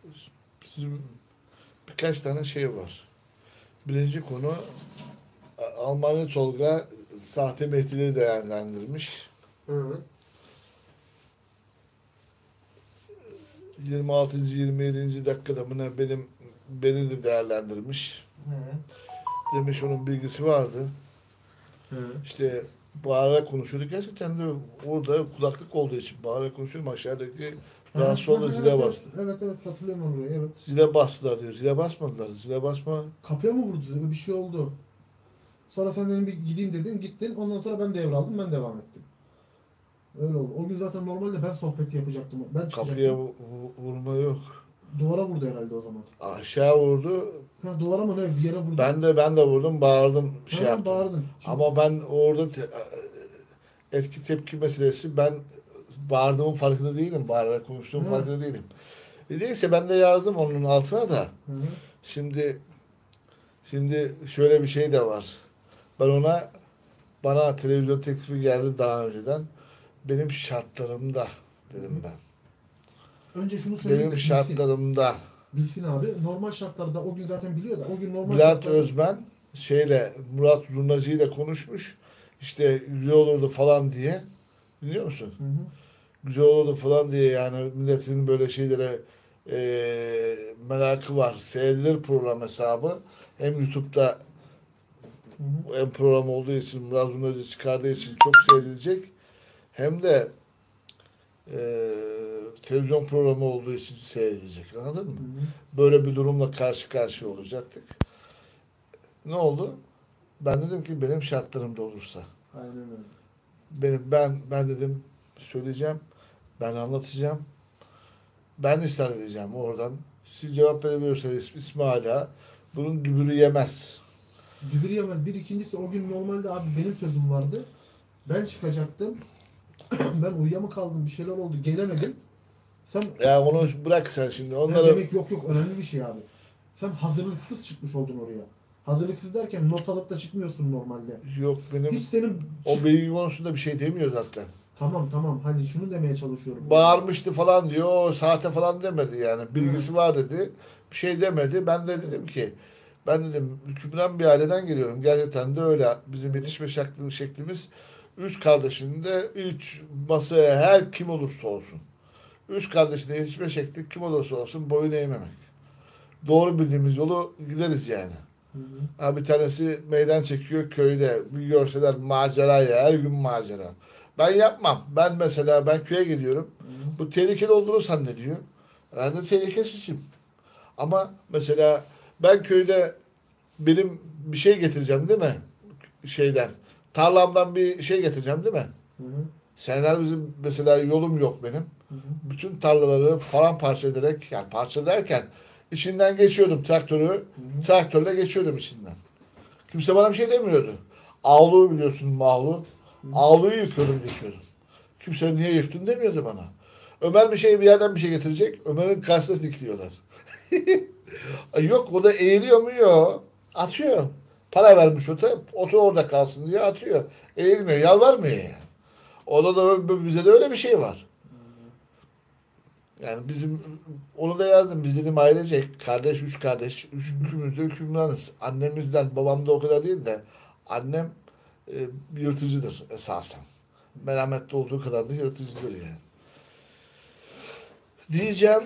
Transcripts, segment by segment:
bizim birkaç tane şey var. Birinci konu Almanya Tolga sahte Mehdi'leri değerlendirmiş. Hı. 26. 27. dakikada beni de değerlendirmiş. Hı. Demiş onun bilgisi vardı. Hı. İşte bağırarak konuşuyorduk. Gerçekten de orada kulaklık olduğu için bağırarak konuşuyordum. Aşağıdaki rahatsız oldu, Evet, zile evet, bastı. evet, evet, hatırlıyorum onu, evet. Zile bastılar diyor. Zile basmadılar. Zile basma. Kapıya mı vurdu dedi, bir şey oldu. Sonra sen dedim bir gideyim dedin, gittin. Ondan sonra ben devraldım, ben devam ettim. Öyle oldu. O gün zaten normalde ben sohbeti yapacaktım. Ben Kapıya çıkacaktım. vurma yok. Duvara vurdu herhalde o zaman. Aşağı vurdu. Ha, duvara mı ne, bir yere vurdu. Ben de vurdum, bağırdım, şey Ha, yaptım. bağırdın. Şimdi, Ama ben orada etki tepki meselesi, ben bağırdığımın farkında değilim. Bağırarak konuştuğum ha. farkında değilim. Neyse ben de yazdım onun altına da. Hı hı. Şimdi şimdi şöyle bir şey de var. Bana televizyon teklifi geldi daha önceden. Benim şartlarımda dedim ben. Önce şunu söyleyeyim de Benim bilsin. şartlarımda Bilsin abi. Normal şartlarda o gün zaten biliyor da o gün normal Bülent şartlarda. Özmen Murat Zurnacı ile konuşmuş. İşte güzel olurdu falan diye. Biliyor musun? Hı hı. Güzel olurdu falan diye, yani milletin böyle şeylere merakı var. Seyredilir program hesabı. Hem YouTube'da Hı hı. hem program olduğu için, Murat Zurnacı çıkardığı için çok seyredilecek. Hem de televizyon programı olduğu için seyredilecek. Anladın mı? Hı hı. Böyle bir durumla karşı karşıya olacaktık. Ne oldu? Ben dedim ki benim şartlarımda olursa. Aynen öyle. Ben dedim söyleyeceğim. Ben anlatacağım. Ben ısrar edeceğim oradan. Siz cevap verebiliyorsanız İsmail'a bunun dübürü yemez. Dübür yemez. Bir ikincisi o gün normalde abi benim sözüm vardı. Ben çıkacaktım. Ben uyuya mı kaldım? Bir şeyler oldu. Gelemedim. Sen Ya onu bırak sen şimdi. ne Onları demek, yok yok, önemli bir şey abi. Sen hazırlıksız çıkmış oldun oraya. Hazırlıksız derken not alıp da çıkmıyorsun normalde. yok Hiç benim senin o bilgi konusunda bir şey demiyor zaten. Tamam tamam, hani şunu demeye çalışıyorum. Bağırmıştı falan diyor. O saate falan demedi yani. Hı. Bilgisi var dedi. Bir şey demedi. Ben de dedim ki ben dedim hükümden bir aileden geliyorum. Gerçekten de öyle. Bizim Evet. yetişme şeklimiz üç kardeşin de üç masaya her kim olursa olsun. Üç kardeşin de yetişme şekli kim olursa olsun boyun eğmemek. Doğru bildiğimiz yolu gideriz yani. Hı hı. Ha, bir tanesi meydan çekiyor köyde. Bir görseler macera ya. Her gün macera. Ben yapmam. Ben köye gidiyorum. Hı hı. Bu tehlikeli olduğunu zannediyor. Ben de tehlikesizim. Ama mesela ben köyde benim bir şey getireceğim değil mi? Şeyden. Tarlamdan bir şey getireceğim değil mi? Hı hı. Seneler bizim mesela yolum yok benim. Hı hı. Bütün tarlaları paramparça ederek, yani parça derken içinden geçiyordum traktörü. Hı hı. Traktörle geçiyordum içinden. Kimse bana bir şey demiyordu. Avluyu biliyorsun, mağlu. Hı hı. Avluyu yıkıyordum, geçiyordum. Kimse niye yıktın demiyordu bana. Ömer bir yerden bir şey getirecek. Ömer'in karşısına dikiliyorlar. Ay yok, o da eğiliyor mu? Yok. Atıyor. Para vermiş otu orada kalsın diye atıyor. Eğilmiyor, yalvarmıyor yani. Orada da bize de öyle bir şey var. Yani onu da yazdım. Biz dedim ailecek, üç kardeş, üçümüz de hükümranız. Annemizden, babam da o kadar değil de annem yırtıcıdır esasen. Merhametli olduğu kadar da yırtıcıdır yani. Diyeceğim,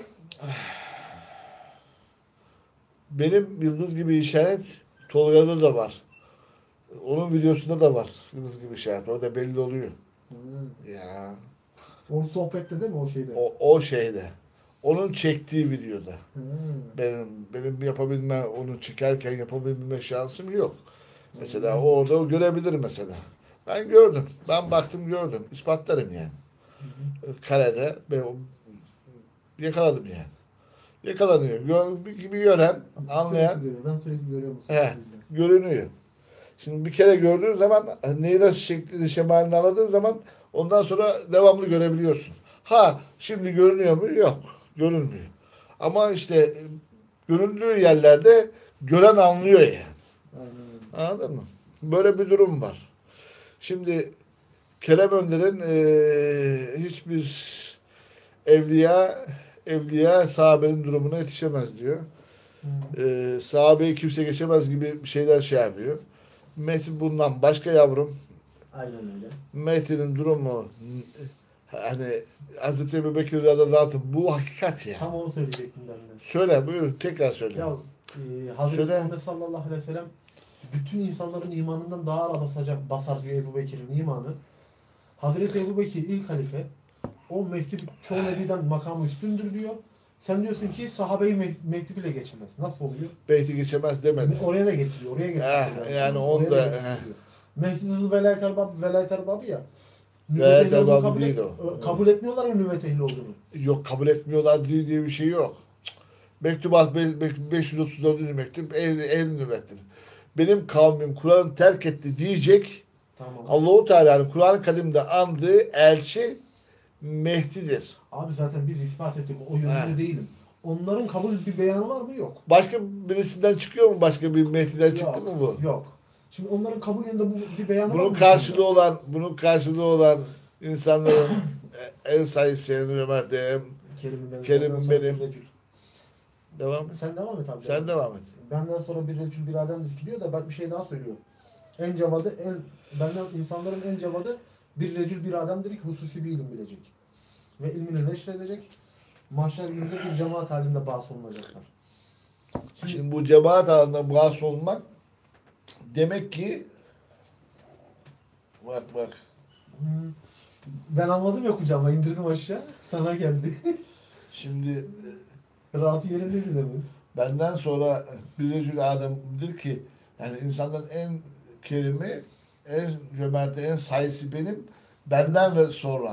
benim yıldız gibi işaret Tolga'da da var. Onun videosunda da var yıldız gibi işaret. O da belli oluyor. Hı. Ya O sohbette değil mi, o şeyde? o şeyde. Onun çektiği videoda. Hı. Benim onu çekerken yapabilme şansım yok. Hı. Mesela orada o görebilir mesela. Ben gördüm. Ben baktım gördüm. İspatlarım yani. Hı hı. Karede yakaladım yani. Yakalanıyor. Gibi gören, Sürekli anlayan görüyorum. Ben sürekli görüyorum o he, sohbeti. görünüyor. Şimdi bir kere gördüğün zaman neyi nasıl şeklini şemalini anladığın zaman ondan sonra devamlı görebiliyorsun. Ha şimdi görünüyor mu? Yok. Görünmüyor. Ama işte göründüğü yerlerde gören anlıyor yani. Aynen öyle. Anladın mı? Böyle bir durum var. Şimdi Kerem Önder'in hiçbir evliya evliya sahabenin durumuna yetişemez diyor. Sahabeyi kimse geçemez gibi bir şeyler şey yapıyor. Mehdi bundan başka yavrum. Aynen öyle. Mehdi'nin durumu hani Hazreti Ebubekir radıyallahu anh bu hakikat ya. Tam onu söyleyecektim ben de. Söyle buyur tekrar söyle. Ya Hazreti Söyle. Muhammed sallallahu aleyhi ve sellem bütün insanların imanından daha ağır basar diyor Ebu Bekir'in imanı. Hazreti Ebu Bekir ilk halife. O Mehdi çoğu nebiden makamı üstündür diyor. Sen diyorsun ki sahabeyi Mehdi bile geçemez. Nasıl oluyor? Beyti geçemez demedi. Oraya da getiriyor. Oraya getiriyor. Yani Oraya onda da getiriyor. Mehdi velayet erbabı ya. Velayet Nübüvvet ehli olduğunu erbabı değil o. kabul etmiyorlar ya nübüvvet ehli olduğunu. Yok kabul etmiyorlar diye bir şey yok. Mektubat 534. mektup el nübettir. Benim kavmim Kur'an'ı terk etti diyecek. Tamam. Allahu Teala'nın Kur'an-ı Kerim'de andığı elçi Mehdi'dir. Abi zaten biz ispat ettik. O yönde değilim. Onların kabul bir beyanı var mı? Yok. Başka birisinden çıkıyor mu? Başka bir Mehdi'den çıktı mı bu? Yok. Şimdi onların kabul yönünde bu bir beyanı var Bunun mı? karşılığı olan insanların en sayısı Ömer'de Kerim benim. Devam et. Sen devam et abi. Sen devam et. Benden sonra bir recül bir ademdir ki diyor da bak bir şey daha söylüyor. Benden insanların en cevadı bir recül bir ademdir ki hususi bir ilim bilecek. Ve ilmini neşredecek. Mahşer gününde bir cemaat halinde bahs olunacaklar. Şimdi bu cemaat halinde bahs olmak demek ki bak. Ben almadım ya kucağıma indirdim aşağı. Sana geldi. Şimdi Rahatı yerindeydi demin. benden sonra bir recül ademdir ki yani insanların en kerimi, en cömerti, en sayısı benim. Benden sonra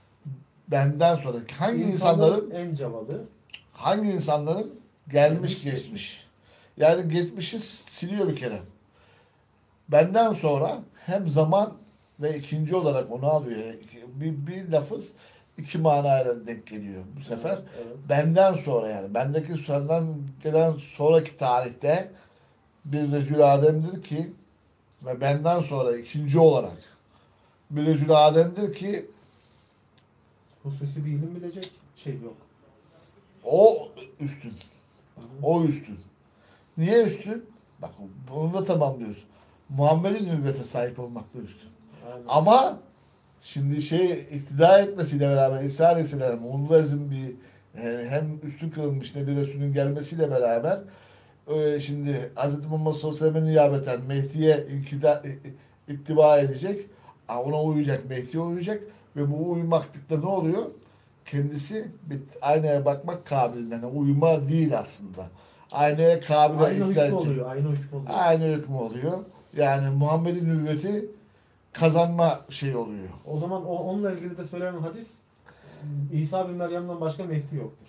hangi insanların gelmiş geçmiş. Yani geçmişi siliyor bir kere. Benden sonra hem zaman ve ikinci olarak onu alıyor. Yani bir lafız iki manayla denk geliyor bu sefer. Evet. Benden sonra yani. Bendeki sonradan gelen sonraki tarihte bir Recül Adem'dir ki ve benden sonra ikinci olarak bir Recül Adem'dir ki Hususi bir ilim bilecek şey yok. o üstün. O üstün. Niye üstün? Bak bunu da tamamlıyoruz. Muhammed'in nübüvvete sahip olmakta üstün. Aynen. Ama şimdi iktidar etmesiyle beraber İsa Aleyhisselam onun lazım bir hem üstün kılınmış Nebi Resul'ün gelmesiyle beraber şimdi Hz. Muhammed sallallahu aleyhi ve sellem'e niyabeten Mehdi'ye ittiba edecek. Ona uyacak, Mehdi'ye uyacak ve bu uymaklıkta ne oluyor? Kendisi bir aynaya bakmak kabilinden. Yani uyuma değil aslında. Aynaya kabile Aynı ihtiyaç hükmü için. oluyor. Aynı hükmü oluyor. Aynı hükmü oluyor. Yani Muhammed'in nübüvveti kazanma şey oluyor. O zaman onunla ilgili de söylenen hadis İsa bin Meryem'den başka Mehdi yoktur.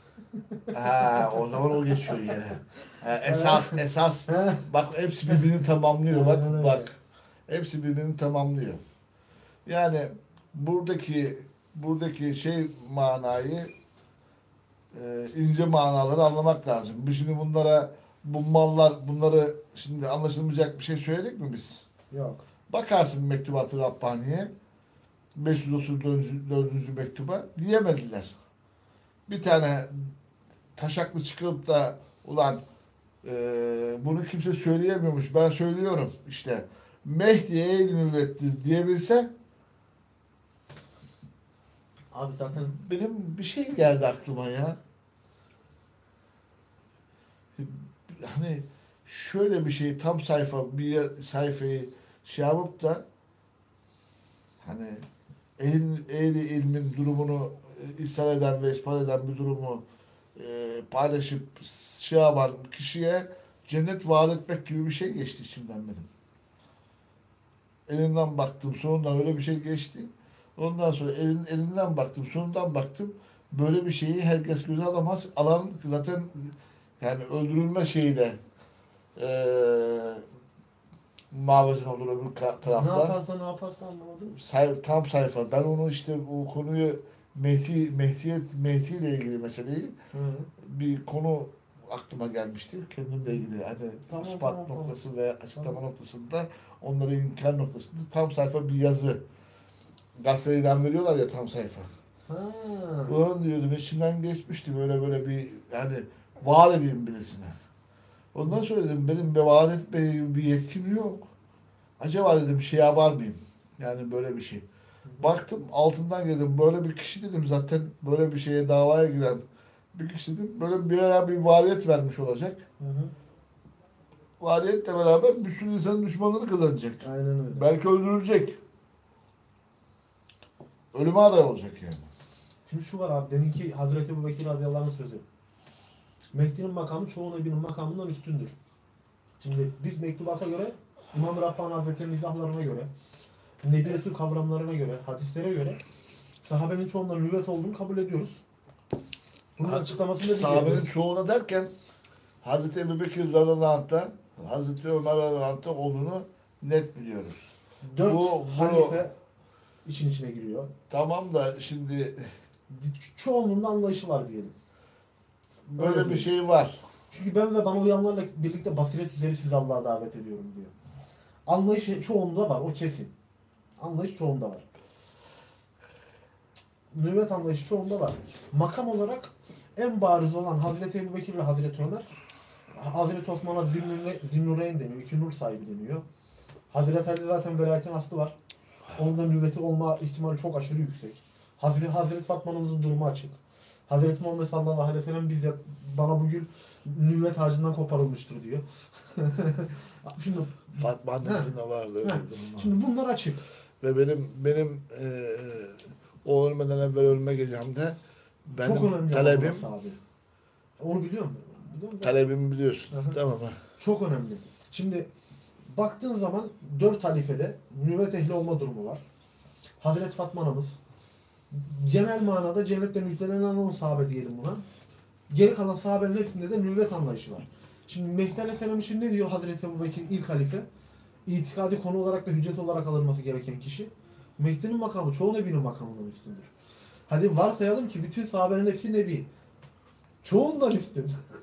O zaman o geçiyor yine. Esas bak hepsi birbirini tamamlıyor. Bak. Hepsi birbirini tamamlıyor. Yani buradaki şey manayı ince manaları anlamak lazım. Şimdi bunları şimdi anlaşılmayacak bir şey söyledik mi biz? Yok. Bakarsın Mektubat-ı Rabbaniye 534. mektuba diyemediler. Bir tane taşaklı çıkıp da ulan bunu kimse söyleyemiyormuş ben söylüyorum işte Mehdi'ye el-nübüvvettir diyebilse Abi zaten benim bir şey geldi aklıma ya. Hani şöyle bir şey tam bir sayfayı şey yapıp da hani ehli ilmin durumunu ishal eden ve ispat eden bir durumu paylaşıp şey yapan kişiye cennet vaat etmek gibi bir şey geçti içimden benim. Elimden baktım sonundan öyle bir şey geçti. Ondan sonra elinden baktım sonundan baktım. Böyle bir şeyi herkes göze alamaz. Alan zaten yani öldürülme şeyiyle mavazin olur öbür taraflar. ne yaparsa anlamadım. Tam sayfa. Ben onu işte o konuyu Mehdi ile ilgili meseleyi bir konu aklıma gelmişti. Kendimle ilgili. Hani ispat noktası ve açıklama noktasında onları inkar noktasında tam sayfa bir yazı. Gazetede ilan veriyorlar ya tam sayfa. Ha. Ulan diyordum içimden geçmişti böyle bir yani vaat edeyim birisine. Ondan sonra dedim benim bir vaat etmeye gibi bir yetkim yok. Acaba dedim şey yapar mıyım? Yani böyle bir şey. Baktım altından geldim böyle bir kişi dedim zaten böyle bir şeye davaya giren bir kişi dedim böyle bir ara bir variyet vermiş olacak. Hı hı. Variyetle beraber bir sürü insanın düşmanlığını kazanacak. Aynen öyle. Belki öldürülecek. Ölüme aday olacak yani. Şimdi şu var abi, deminki Hazreti Ebubekir radıyallahu anh'ın sözü. Mehdi'nin makamı çoğu nebinin makamından üstündür. Şimdi biz mektubata göre, İmam-ı Rabbani Hazretleri'nin izahlarına göre, Nebi Resul kavramlarına göre, hadislere göre sahabenin çoğundan nübüvvet olduğunu kabul ediyoruz. Bunun açıklamasını da Sahabenin biliyoruz. çoğuna derken Hazreti Ebubekir radıyallahu anh'ta Hazreti Ömer radıyallahu anh'ta olduğunu net biliyoruz. Dört Bu- halife için içine giriyor. Tamam da şimdi Çoğunluğunda anlayışı var diyelim. böyle Öyle bir değil. şey var. Çünkü ben ve bana uyanlarla birlikte basiret üzeri sizi Allah'a davet ediyorum diyor. Anlayış çoğunda var, o kesin. Anlayış çoğunda var. Nübüvvet anlayışı çoğunda var. Makam olarak en bariz olan Hazreti Ebubekir ile Hazreti Ömer, Hazreti Osman'a Zinnureyn deniyor, iki nur sahibi deniyor. Hazreti Ali zaten velayetin aslı var. Ondan nübüvveti olma ihtimali çok aşırı yüksek. Hazreti Fatma'nın durumu açık. Hazreti Muhammed sallallahu aleyhi ve sellem bizzat bana bugün nübüvvet ağacından koparılmıştır diyor. Şimdi Fatma annemizin de vardı öyle ha, bir durum. şimdi bunlar açık. Ve benim o ölmeden evvel ölme gecemde Çok benim önemli talebim burası abi. Onu biliyor musun? Biliyor musun? talebimi biliyorsun. Hı hı. Tamam ha. Çok önemli. Şimdi baktığın zaman 4 halifede nübüvvet ehli olma durumu var. Hazreti Fatma anamız genel manada cennetle müjdelenen 10 sahabe diyelim buna. Geri kalan sahabenin hepsinde de nübüvvet anlayışı var. Şimdi Mehdi Aleyhisselam için ne diyor Hazreti Ebubekir ilk halife? İtikadi konu olarak da hüccet olarak alınması gereken kişi. Mehdi'nin makamı çoğu nebinin makamından üstündür. Hadi varsayalım ki bütün sahabenin hepsi nebi. Çoğundan üstün.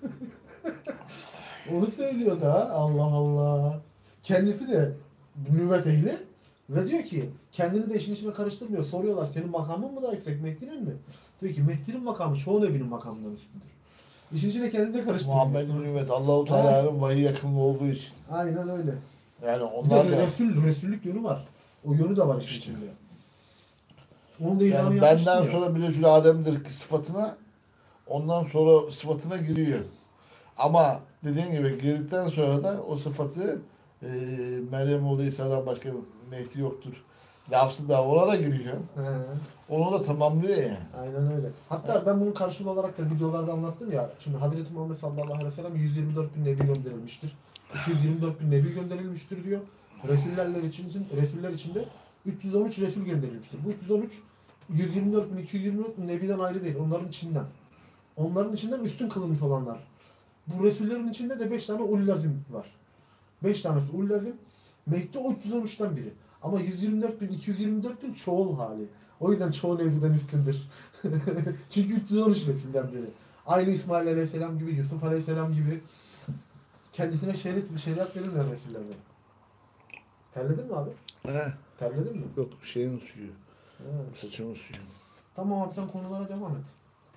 Onu söylüyor da Allah Allah. Kendisi de nübüvvet ehli ve diyor ki kendini de işin içine karıştırmıyor. Soruyorlar senin makamın mı daha yüksek Mehdi'nin mi? Diyor ki Mehdi'nin makamı çoğu nebinin makamından üstündür. İşin içine kendini de karıştırmıyor. Muhammed'in ümmet Allahu Teala'nın vahiy yakınlığı olduğu için. Aynen öyle. Yani Bir de onlar da Resullük yönü var. O yönü de var işin İşte. içinde. Onu da ilanı yani yapmıştım benden ya. sonra bir Resul Adem'dir ki sıfatına ondan sonra sıfatına giriyor. Ama dediğim gibi girdikten sonra da o sıfatı Meryem oğlu İsa'dan başka Mehdi yoktur. Lafzı da ona da giriyor. He, Onu da tamamlıyor yani. aynen öyle. Hatta ben bunun karşılığı olarak da videolarda anlattım ya. Şimdi Hazreti Muhammed sallallahu aleyhi ve sellem 124 bin nebi gönderilmiştir. 224 bin nebi gönderilmiştir diyor. Resuller içinde 313 Resul gönderilmiştir. Bu 313 124 bin 224 bin nebiden ayrı değil. Onların içinden. Onların içinden üstün kılınmış olanlar. Bu Resullerin içinde de 5 tane ululazim var. 5 tanesi ululazim. Mehdi o 313'ten biri. Ama 124 bin 224 bin çoğul hali. O yüzden çoğu nevriden üstündür. Çünkü 313 nesilden biri. Aynı İsmail Aleyhisselam gibi, Yusuf Aleyhisselam gibi kendisine şeriat verirler Resullerden. Terledin mi abi? He. Terledin mi? Yok şeyin suyu. Evet. Saçımın suyu. Tamam abi sen konulara devam et.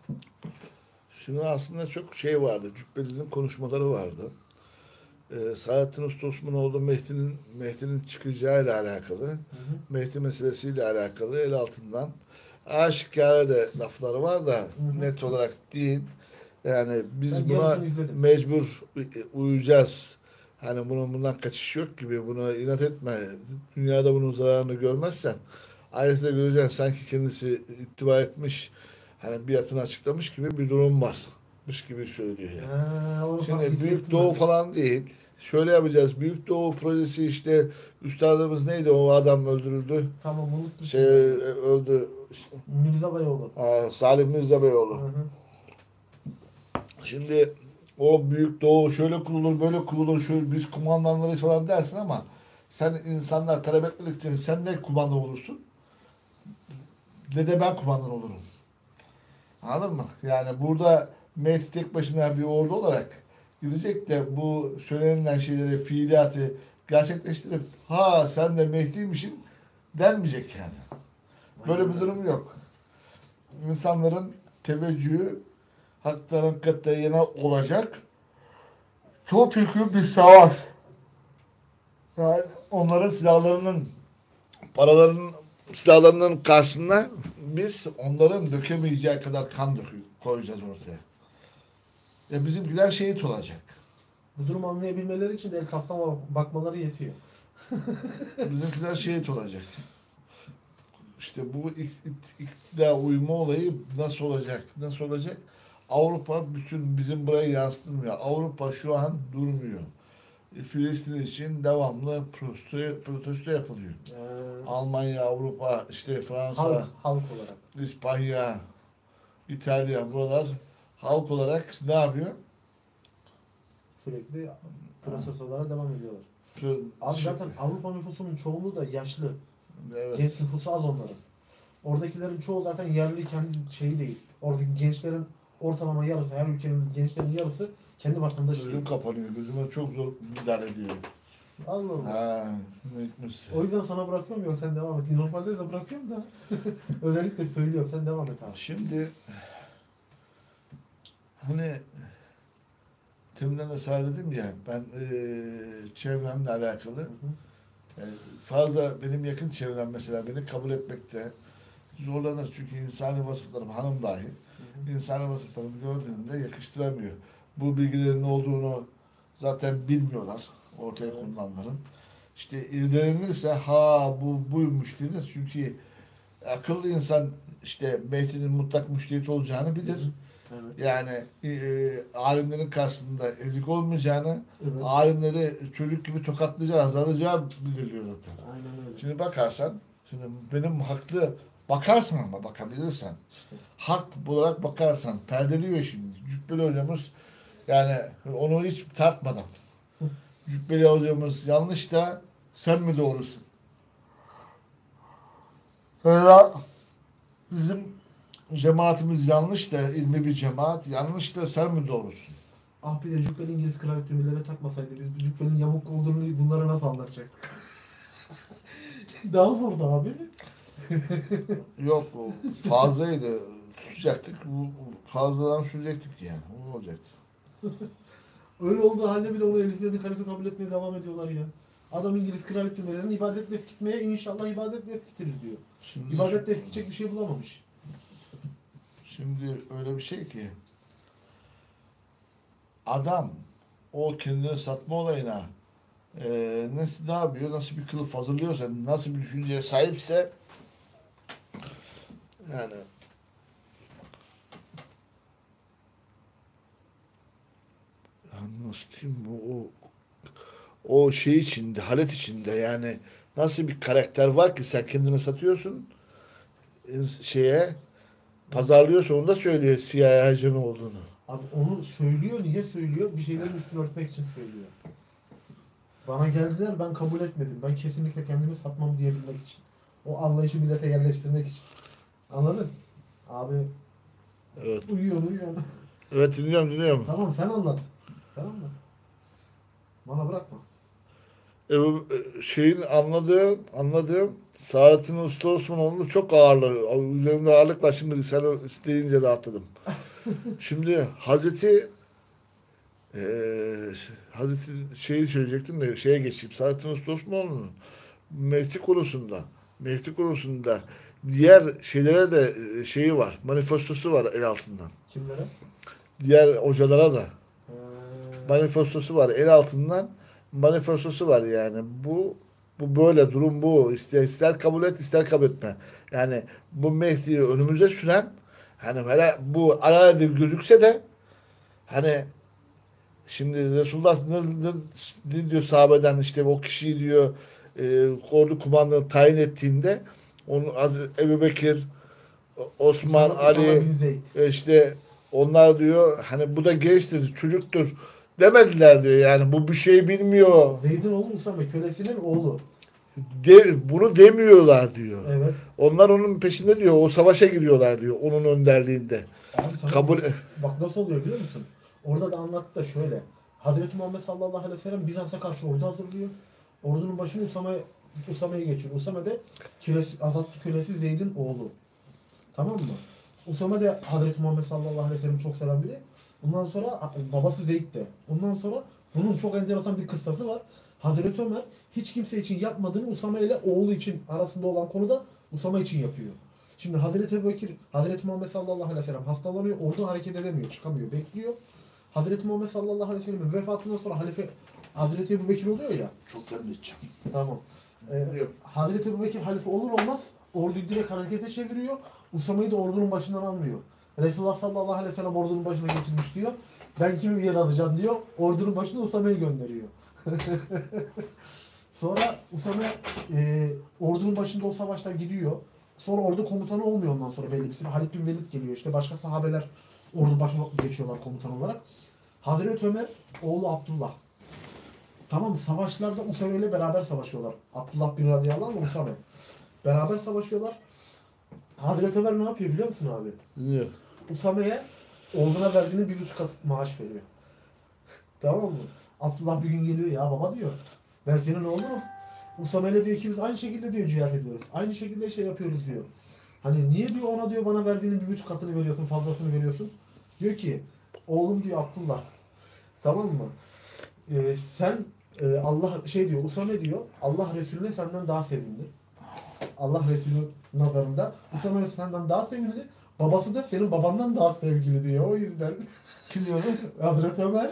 Şimdi aslında çok şey vardı. Cübbeli'nin konuşmaları vardı. Saadettin Usta Osmanoğlu Mehdi'nin çıkacağıyla alakalı, Hı hı. Mehdi meselesiyle alakalı el altından aşikare de lafları var da hı. net olarak değil. Yani biz Ben buna yarısını izledim. mecbur uyacağız. Hani bundan kaçış yok gibi. Buna inat etme. Dünyada bunun zararını görmezsen ahirette göreceksin sanki kendisi ittiba etmiş. Hani biatını açıklamış gibi bir durum varmış gibi söylüyor yani. Onu Şimdi hissettim Büyük Doğu ben de. falan değil. Şöyle yapacağız. Büyük Doğu projesi işte üstadımız neydi o adam öldürüldü. Tamam unutmuşum. Şey öldü. İşte, Mirza Bayoğlu. Salih Mirza Hı Beyoğlu. hı. Şimdi o Büyük Doğu şöyle kurulur böyle kurulur şöyle biz kumandanları falan dersin ama sen insanlar talep etmedik için sen ne kumandan olursun ne de ben kumandan olurum. Anladın mı? Yani burada Mehdi tek başına bir ordu olarak gidecek de bu söylenilen şeyleri, fiiliyatı gerçekleştirip ha sen de Mehdi'ymişsin denmeyecek yani. Böyle bir durum yok. insanların teveccühü hakikaten hakikaten yana olacak. Çok büyük bir savaş. Yani onların silahlarının, paralarının, silahlarının karşısında biz onların dökemeyeceği kadar kan koyacağız ortaya. Ya bizimkiler şehit olacak. Bu durumu anlayabilmeleri için de el kafama bakmaları yetiyor. Bizimkiler şehit olacak. İşte bu iktidar uyma olayı nasıl olacak? Nasıl olacak? Avrupa bütün bizim burayı yansıtmıyor. Avrupa şu an durmuyor. Filistin için devamlı protesto yapılıyor. Almanya, Avrupa, işte Fransa, Halk olarak. İspanya, İtalya, buralar halk olarak ne yapıyor? Sürekli protestolara devam ediyorlar. Şu- Abi zaten Avrupa nüfusunun çoğunluğu da yaşlı. Evet. Genç nüfusu az onların. Oradakilerin çoğu zaten yerli kendi şeyi değil. Oradaki gençlerin ortalama yarısı, her ülkenin gençlerin yarısı kendi vatandaşı Gözüm değil. kapanıyor. Gözüme çok zor müdahale ediyor. Allah Allah. Ha, ne hikmetse. O yüzden sana bırakıyorum, yok sen devam et. Normalde de bırakıyorum da özellikle söylüyorum, sen devam et abi. Şimdi hani Tim'den de söyledim ya, ben çevremle alakalı Hı hı. fazla benim yakın çevrem mesela beni kabul etmekte zorlanır. Çünkü insani vasıflarım, hanım dahi insani vasıflarımı gördüğünde yakıştıramıyor. Bu bilgilerin ne olduğunu zaten bilmiyorlar ortaya Evet. konulanların. İşte irdelenirse ha bu buymuş denir. Çünkü akıllı insan işte Mehdi'nin mutlak müştehit olacağını bilir. Evet. Yani alimlerin karşısında ezik olmayacağını, Evet. alimleri çocuk gibi tokatlayacağı, azaracağı bildiriliyor zaten. Aynen öyle. Şimdi bakarsan, şimdi benim haklı bakarsan ama bakabilirsen, İşte. hak olarak bakarsan, perdeliyor şimdi. Cübbeli hocamız yani onu hiç tartmadan. Cübbeli hocamız yanlış da sen mi doğrusun? Veya bizim cemaatimiz yanlış da ilmi bir cemaat, yanlış da sen mi doğrusun? Ah bir de Cübbeli İngiliz kraliyet ünlüleri takmasaydı biz bu Cübbeli'nin yamuk olduğunu bunlara nasıl anlatacaktık? Daha zordu abi. Yok o fazlaydı. Tutacaktık. Bu fazladan sürecektik yani. O olacaktı. Öyle olduğu halde bile onu Elif'lerini karısı kabul etmeye devam ediyorlar ya. Adam İngiliz kraliyet ünlülerinin ibadetle eskitmeye inşallah ibadetle eskitiriz diyor. Şimdi, İbadetle eskitecek bir şey bulamamış. şimdi öyle bir şey ki adam o kendini satma olayına ne yapıyor? Nasıl bir kılıf hazırlıyorsa, nasıl bir düşünceye sahipse yani nasıl diyeyim o şey içinde, halet içinde yani nasıl bir karakter var ki sen kendini satıyorsun şeye pazarlıyorsa onu da söylüyor siyah ajan olduğunu. Abi onu söylüyor, niye söylüyor? Bir şeylerin üstünü örtmek için söylüyor. Bana geldiler, ben kabul etmedim. Ben kesinlikle kendimi satmam diyebilmek için. O anlayışı millete yerleştirmek için. Anladın? Abi Evet. uyuyor. Evet dinliyorum. Tamam sen anlat. Sen anlat. Bana bırakma. Bu şeyin anladığım Saadettin Usta Osmanoğlu çok ağırlığı. Üzerinde ağırlık var. Şimdi sen o isteyince rahatladım. Şimdi Hazreti şeyi söyleyecektim de şeye geçeyim. Saadettin Usta Osmanoğlu'nun Mehdi konusunda diğer şeylere de şeyi var. Manifestosu var el altından. Kimlere? Diğer hocalara da Ee, manifestosu var el altından manifestosu var yani bu böyle durum bu ister kabul et ister kabul etme yani bu Mehdi'yi önümüze süren hani hele bu arada gözükse de hani şimdi Resulullah ne diyor sahabeden işte o kişiyi diyor ordu kumandanı tayin ettiğinde onu Ebu Bekir Osman Usama Ali bin Zeyd. işte onlar diyor hani bu da gençtir, çocuktur demediler diyor. Yani bu bir şey bilmiyor. Zeyd'in oğlu Usame, kölesinin oğlu. Bunu demiyorlar diyor. Evet. Onlar onun peşinde diyor. O savaşa giriyorlar diyor. Onun önderliğinde. Abi sana Kabul bak nasıl oluyor biliyor musun? Orada da anlattı da şöyle. Hazreti Muhammed sallallahu aleyhi ve sellem Bizans'a karşı ordu hazırlıyor. Ordunun başını Usame'ye geçiyor. Usame de azatlı kölesi Zeyd'in oğlu. Tamam mı? Usame de Hazreti Muhammed sallallahu aleyhi ve sellem'i çok seven biri. Ondan sonra babası Zeyd de. Ondan sonra bunun çok enteresan bir kıssası var. Hazreti Ömer hiç kimse için yapmadığını Usame ile oğlu için arasında olan konuda Usame için yapıyor. Şimdi Hazreti Ebubekir, Hazreti Muhammed sallallahu aleyhi ve sellem hastalanıyor, orada hareket edemiyor, çıkamıyor, bekliyor. Hazreti Muhammed sallallahu aleyhi ve sellem'in vefatından sonra halife Hazreti Ebubekir oluyor ya. Çok ben de içeceğim. Tamam. Yok. Hazreti Ebubekir halife olur olmaz orduyu direkt harekete çeviriyor. Usame'yi de ordunun başından almıyor. Resulullah sallallahu aleyhi ve sellem ordunun başına geçirmiş diyor. Ben kimi bir yere alacağım diyor. Ordunun başına Usame'yi gönderiyor. Sonra Usame ordunun başında o savaştan gidiyor. Sonra ordu komutanı olmuyor ondan sonra belli bir süre. Halid bin Velid geliyor. İşte başka sahabeler ordu başına geçiyorlar komutan olarak. Hazreti Ömer oğlu Abdullah. Tamam mı? Savaşlarda Usame ile beraber savaşıyorlar. Abdullah bin radıyallahu anh ve Usame. Beraber savaşıyorlar. Hazreti Ömer ne yapıyor biliyor musun abi? Niye? Usame'ye oğluna verdiğinin 1,5 kat maaş veriyor. Tamam mı? Abdullah bir gün geliyor ya baba diyor. Ben senin oğlunum. Usame'yle diyor ki biz aynı şekilde diyor cihat ediyoruz. Aynı şekilde şey yapıyoruz diyor. Hani niye diyor ona diyor bana verdiğinin 1,5 katını veriyorsun, fazlasını veriyorsun. Diyor ki oğlum diyor Abdullah. Tamam mı? Sen Allah şey diyor Usame diyor Allah Resulüne senden daha sevimli. Allah Resulü nazarında Usame senden daha sevimli. Babası da senin babandan daha sevgili diyor. O yüzden Kim diyor onu? Hazreti Ömer.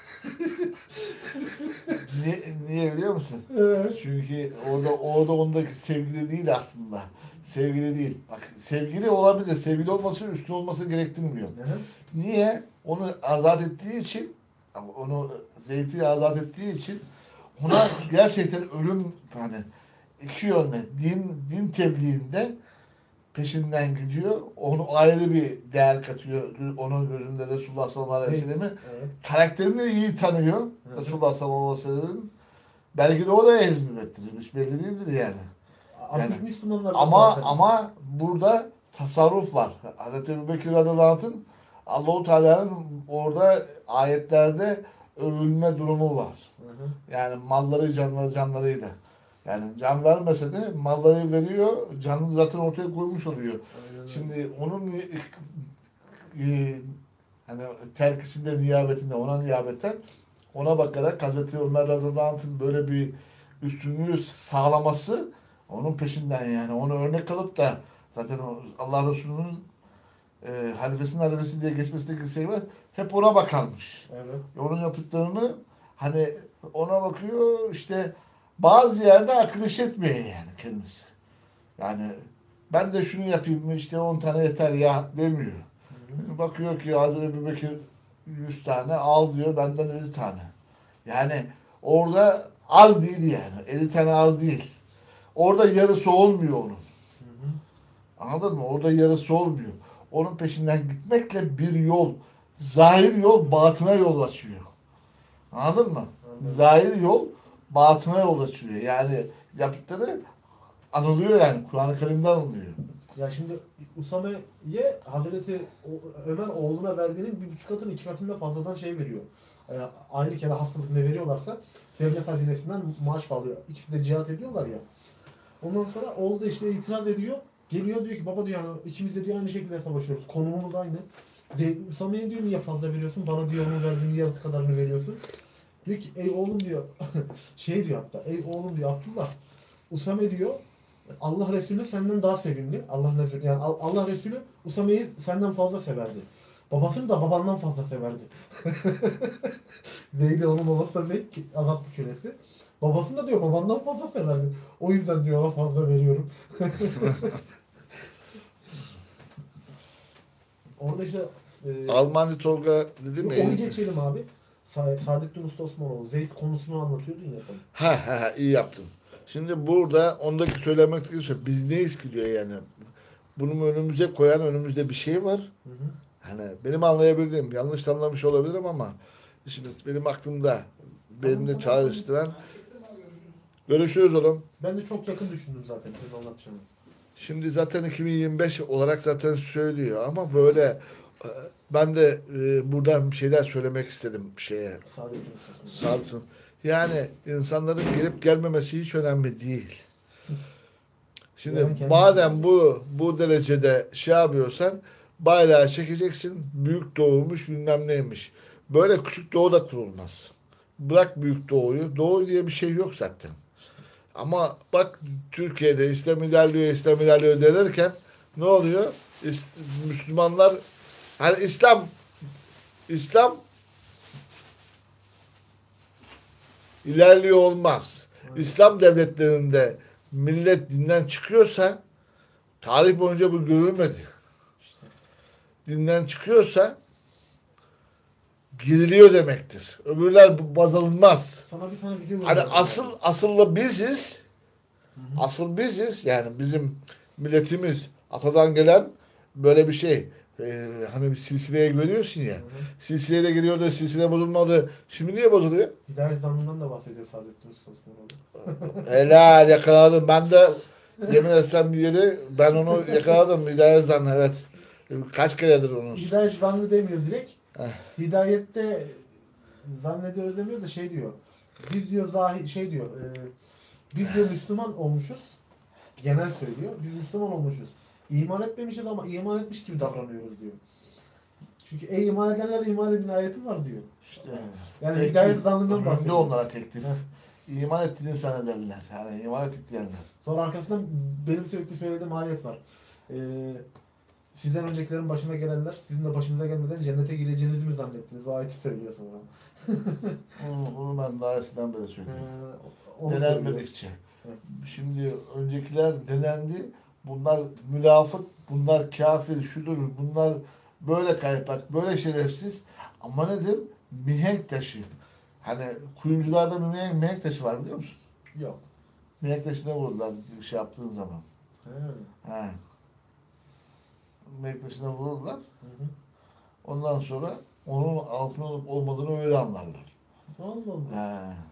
Niye biliyor musun? Çünkü orada ondaki sevgili değil aslında. Sevgili değil. Bak sevgili olabilir. Sevgili olması üstün olması gerektirmiyor. Niye? Onu azat ettiği için onu Zeyd'i azat ettiği için ona gerçekten ölüm hani iki yönde din tebliğinde peşinden gidiyor. Onu ayrı bir değer katıyor. Onun gözünde Resulullah sallallahu aleyhi ve sellem'i karakterini iyi tanıyor. Evet. Resulullah sallallahu aleyhi ve sellem'in. Belki de o da el müvettirmiş. Belli değildir yani. Yani, ama burada tasarruf var. Hazreti Ebubekir radıyallahu anh'ın Allah-u Teala'nın orada ayetlerde övülme durumu var. Yani malları canlarıyla. Yani can vermese de malları veriyor, canını zaten ortaya koymuş oluyor. Aynen. Şimdi onun hani terkisinde, niyabetinde, ona niyabetten ona bakarak Hazreti Ömer radıyallahu anh'ın böyle bir üstünlüğü sağlaması onun peşinden yani. Onu örnek alıp da zaten Allah Resulü'nün halifesinin halifesi diye geçmesindeki şey var. Hep ona bakarmış. Evet. Onun yaptıklarını hani ona bakıyor işte bazı yerde akıl işletmiyor yani kendisi. Yani ben de şunu yapayım mı işte 10 tane yeter ya demiyor. Bakıyor ki Hazreti Ebubekir 100 tane al diyor benden 50 tane. Yani orada az değil yani. 50 tane az değil. Orada yarısı olmuyor onun. Anladın mı? Orada yarısı olmuyor. Onun peşinden gitmekle bir yol, zahir yol batına yol açıyor. Anladın mı? Anladım. Zahir yol batına yol açıyor. Yani yaptıkları anılıyor yani. Kur'an-ı Kerim'den anılıyor. Ya şimdi Usame'ye Hazreti Ömer oğluna verdiğinin 1,5 katını 2 katından fazladan şey veriyor. Aylık ya da haftalık ne veriyorlarsa devlet hazinesinden maaş bağlıyor. İkisi de cihat ediyorlar ya. Ondan sonra oğlu da işte itiraz ediyor. Geliyor diyor ki baba diyor yani ikimiz de diyor aynı şekilde savaşıyoruz. Konumumuz aynı. Usame'ye diyor niye fazla veriyorsun? Bana diyor onun verdiğinin yarısı kadarını veriyorsun. Diyor ki ey oğlum diyor şey diyor hatta ey oğlum diyor Abdullah Usame diyor Allah Resulü senden daha sevimli. Allah Resulü yani Allah Resulü Usame'yi senden fazla severdi. Babasını da babandan fazla severdi. Zeyd'i onun babası da Zeyd azaptı kölesi. Babasını da diyor babandan fazla severdi. O yüzden diyor ona fazla veriyorum. Orada işte Almancı Tolga dedi mi? onu geçelim abi. Saadettin Usta Osmanoğlu Zeyd konusunu anlatıyordun ya sen. Ha iyi yaptın. Şimdi burada ondaki söylemek gerekirse biz neyiz ki diyor yani. Bunu önümüze koyan önümüzde bir şey var. Hı hı. Hani benim anlayabildiğim yanlış anlamış olabilirim ama şimdi benim aklımda benimle çağrıştıran görüşürüz oğlum. Ben de çok yakın düşündüm zaten senin anlatacağını. Şimdi zaten 2025 olarak zaten söylüyor ama böyle ben de buradan bir şeyler söylemek istedim şeye. Saadettin Usta Osmanoğlu. Sağ olsun. Yani insanların gelip gelmemesi hiç önemli değil. Şimdi Yani kendisi- madem bu derecede şey yapıyorsan Bayrağı çekeceksin. Büyük Doğu'muş bilmem neymiş. Böyle küçük Doğu da kurulmaz. Bırak Büyük Doğu'yu. Doğu diye bir şey yok zaten. Ama bak Türkiye'de İslam ilerliyor, İslam ilerliyor denirken ne oluyor? Müslümanlar hani İslam ilerliyor olmaz. Evet. İslam devletlerinde millet dinden çıkıyorsa tarih boyunca bu görülmedi. İşte. Dinden çıkıyorsa giriliyor demektir. Öbürler baz alınmaz. Sana bir tane video Hani gönderdim. asıllı biziz. Asıl biziz. Yani bizim milletimiz atadan gelen böyle bir şey. Hani bir silsileye güveniyorsun ya. Silsileyle geliyordu, silsile bozulmadı. Şimdi niye bozuluyor? Hidayet Zanlı'ndan da bahsediyor Saadettin Usta Osmanoğlu. Helal yakaladım. Ben de yemin etsem bir yeri ben onu yakaladım. Hidayet Zannı evet. Kaç keredir onu. Hidayet Zanlı demiyor direkt. Heh. Hidayette zannediyoruz demiyor da şey diyor. Biz diyor şey diyor. Biz diyor Müslüman olmuşuz. Genel söylüyor. Biz Müslüman olmuşuz. İman etmemişiz ama iman etmiş gibi davranıyoruz diyor. Çünkü iman edenler iman edin ayeti var diyor. İşte Yani teklif, Hidayet Zanlı'ndan önünde bahsediyor. onlara teklif. İman ettiğini zannederler. Yani iman ettik diyenler. Sonra arkasından benim sürekli söylediğim ayet var. Sizden öncekilerin başına gelenler sizin de başınıza gelmeden cennete gireceğinizi mi zannettiniz? O ayeti söylüyor sonra. Onu ben daha eskiden beri söylüyorum. Onu Denenmedikçe. Evet. Şimdi öncekiler denendi. Bunlar münafık, bunlar kafir, şudur, bunlar böyle kaypak, böyle şerefsiz. Ama nedir? Mihenk taşı. Hani kuyumcularda bir mihenk taşı var biliyor musun? söylüyor. Yok. Mihenk taşına vururlar şey yaptığın zaman. He. He. Mihenk taşına vururlar. Hı hı. Ondan sonra onun altın olup olmadığını öyle anlarlar. Allah Allah. He.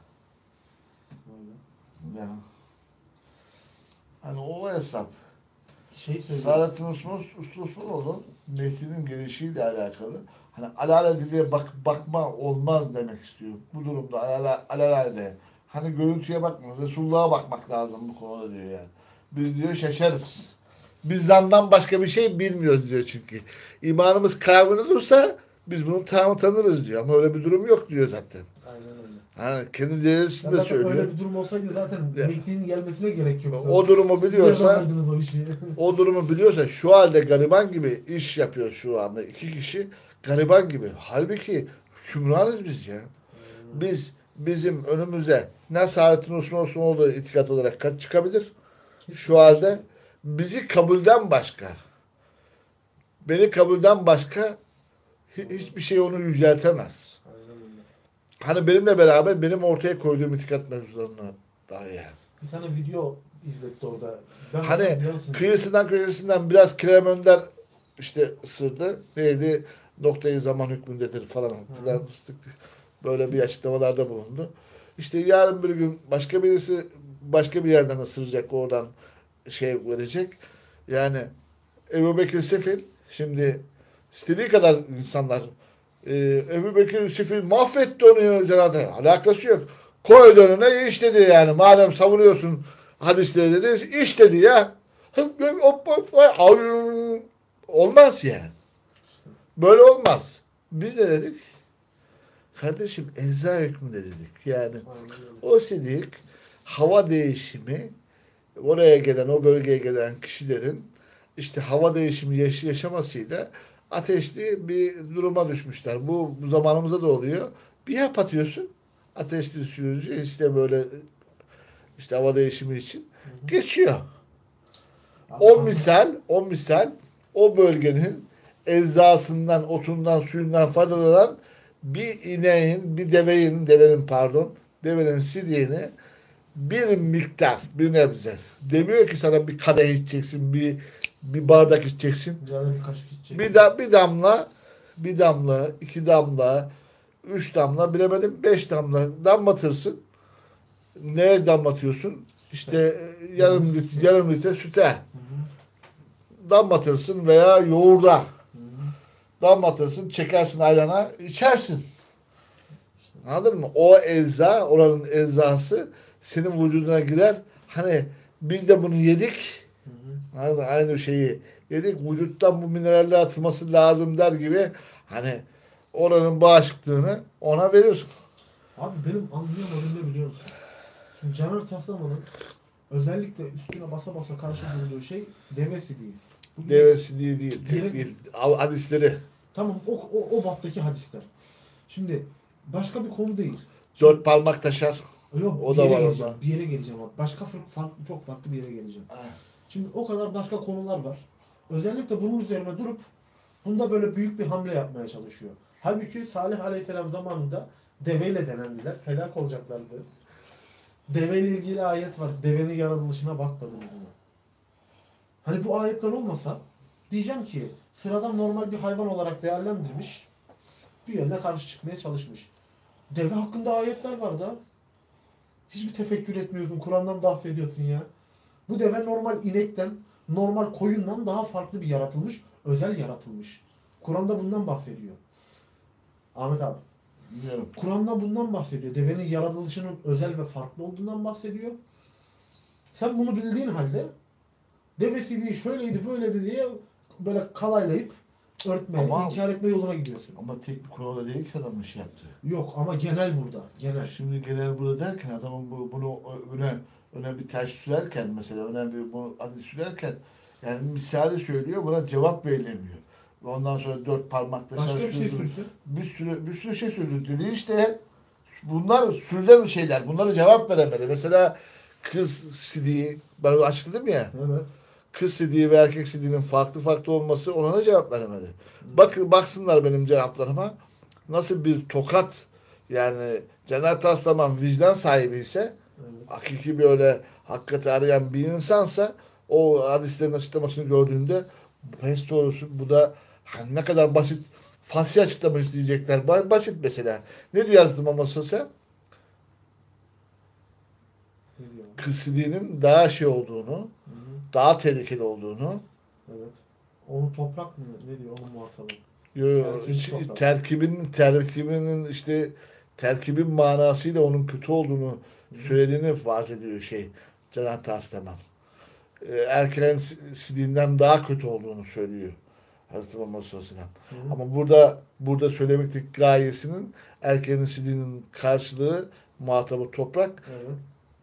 Öyle. Ya. Hani o hesap. Şey söylüyor. Saadettin Usta Osmanoğlu neslinin gelişiyle alakalı. Hani alelade bakma olmaz demek istiyor. Bu durumda alelade. Hani görüntüye bakma, Resulullah'a bakmak lazım bu konuda diyor yani. Biz diyor şaşarız. Biz zandan başka bir şey bilmiyoruz diyor çünkü. İmanımız kâvin olursa biz bunu tanırız diyor. Ama öyle bir durum yok diyor zaten. Aynen öyle. Hani kendi derecesinde Zaten söylüyor. öyle bir durum olsaydı zaten Ya. Mehdi'nin gelmesine gerek yoktu. O durumu Siz biliyorsa yapardınız o işi. o durumu biliyorsa şu halde gariban gibi iş yapıyor şu anda. 2 kişi gariban gibi. Halbuki hükümranız biz ya. Bizim önümüze ne Saadettin Osmanoğlu itikat olarak kaç çıkabilir? Şu halde bizi kabulden başka, beni kabulden başka hiçbir şey onu yüceltemez. Aynen öyle. Hani benimle beraber benim ortaya koyduğum itikat mevzularına dair yani. Bir tane video izletti orada. Ben Hani yarısını- kıyısından köşesinden biraz Kerem Önder işte ısırdı. Neydi? Noktayı zaman hükmündedir falan filan fıstık. Böyle bir açıklamalarda bulundu. İşte yarın bir gün başka birisi başka bir yerden ısıracak oradan şey verecek. Yani Ebu Bekir Sefil şimdi istediği kadar insanlar Ebu Bekir Sefil mahvetti onu ya Cenab-ı Hak. Alakası yok. Koy önüne iş dedi yani. Madem savunuyorsun hadisleri dedi. İş dedi ya. Olmaz yani. Böyle olmaz. Biz de dedik. Kardeşim ecza hükmünde dedik. Yani Aynen öyle. o sidik hava değişimi oraya gelen o bölgeye gelen kişilerin işte hava değişimi yaşamasıyla ateşli bir duruma düşmüşler. Bu zamanımızda da oluyor. Bir yap atıyorsun. Ateşli sürücü işte böyle işte hava değişimi için geçiyor. Abi, O misal o bölgenin eczasından, otundan, suyundan faydalanan bir ineğin, devenin sidiğini bir miktar, bir nebze. Demiyor ki sana bir kadeh içeceksin, bir bardak içeceksin. yani bir kaşık içecek. Bir damla, 2 damla, 3 damla, bilemedim 5 damla damlatırsın. Neye damlatıyorsun? İşte yarım litre süte. Hı hı. Damlatırsın veya yoğurda. Hı hı. Damlatırsın, çekersin aylana, içersin. Anladın mı? O ecza, oranın eczası senin vücuduna girer. Hani biz de bunu yedik. Hı hı. Aynı şeyi yedik vücuttan bu mineraller atılması lazım der gibi hani oranın bağışıklığını ona veriyorsun. Abi benim anlayamadığım ne biliyor musun? Şimdi Caner Taslaman'ın özellikle üstüne basa basa karşı durduğu şey devesi değil. Bu Devesi değil, tek Direkt- değil. Hadisleri. Tamam o baptaki hadisler. Şimdi başka bir konu değil. Dört parmak taşar. Yok, O bir da yere var geleceğim. orada. Bir yere geleceğim abi. Başka farklı, çok farklı bir yere geleceğim. Şimdi o kadar başka konular var. Özellikle bunun üzerine durup bunda böyle büyük bir hamle yapmaya çalışıyor. Halbuki Salih Aleyhisselam zamanında deveyle denendiler. Helak olacaklardı. Deveyle ilgili ayet var. Devenin yaratılışına bakmadınız mı? Hani bu ayetler olmasa diyeceğim ki sıradan normal bir hayvan olarak değerlendirmiş. Bir yöne karşı çıkmaya çalışmış. Deve hakkında ayetler var da. Hiçbir tefekkür etmiyorsun. Kur'an'dan bahsediyorsun ya. Bu deve normal inekten, normal koyundan daha farklı bir yaratılmış. Özel yaratılmış. Kur'an'da bundan bahsediyor. Ahmet abi. Bilmiyorum. Kur'an'da bundan bahsediyor. Devenin yaratılışının özel ve farklı olduğundan bahsediyor. Sen bunu bildiğin halde devesiydi, şöyleydi, böyleydi diye böyle kalaylayıp örtmeye, Ama- inkar etme yoluna gidiyorsun. Ama tek bir konuda değil ki adamın şey yaptı. Yok ama genel burada. Genel. Şimdi genel burada derken adamın bunu öne bir taş sürerken mesela öne bunu hadis sürerken yani misali söylüyor buna cevap verilemiyor. Ve ondan sonra dört parmakla Başka bir şey şöyle söylüyorsun. bir sürü şey söyledi. Dedi işte bunlar sürülen şeyler. Bunlara cevap veremedi. Mesela kız sidiği ben açıkladım ya. Evet. Kız sidiği ve erkek sidiğinin farklı farklı olması ona da cevap veremedi. Baksınlar benim cevaplarıma. Nasıl bir tokat yani Caner Taslaman vicdan sahibi ise Evet. hakiki bir öyle hakikati arayan bir insansa o hadislerin açıklamasını gördüğünde pes doğrusu bu da hani ne kadar basit fasih açıklamış diyecekler. Basit mesela. Ne diyor yazdım ama sen? Ne diyor? Kız sidiğinin daha şey olduğunu, Hı hı. daha tehlikeli olduğunu, Evet. Onu toprak mı? Ne diyor? Onun muhatabı. Yo, terkibinin işte terkibin manasıyla onun kötü olduğunu söylediğini bahsediyor şey Canan Taslaman. Erkeğin sidiğinden daha kötü olduğunu söylüyor Hazreti Muhammed sallallahu aleyhi ve sellem. Hı. Ama burada söylemekteki gayesinin erkeğin sidiğinin karşılığı muhatabı toprak, Evet.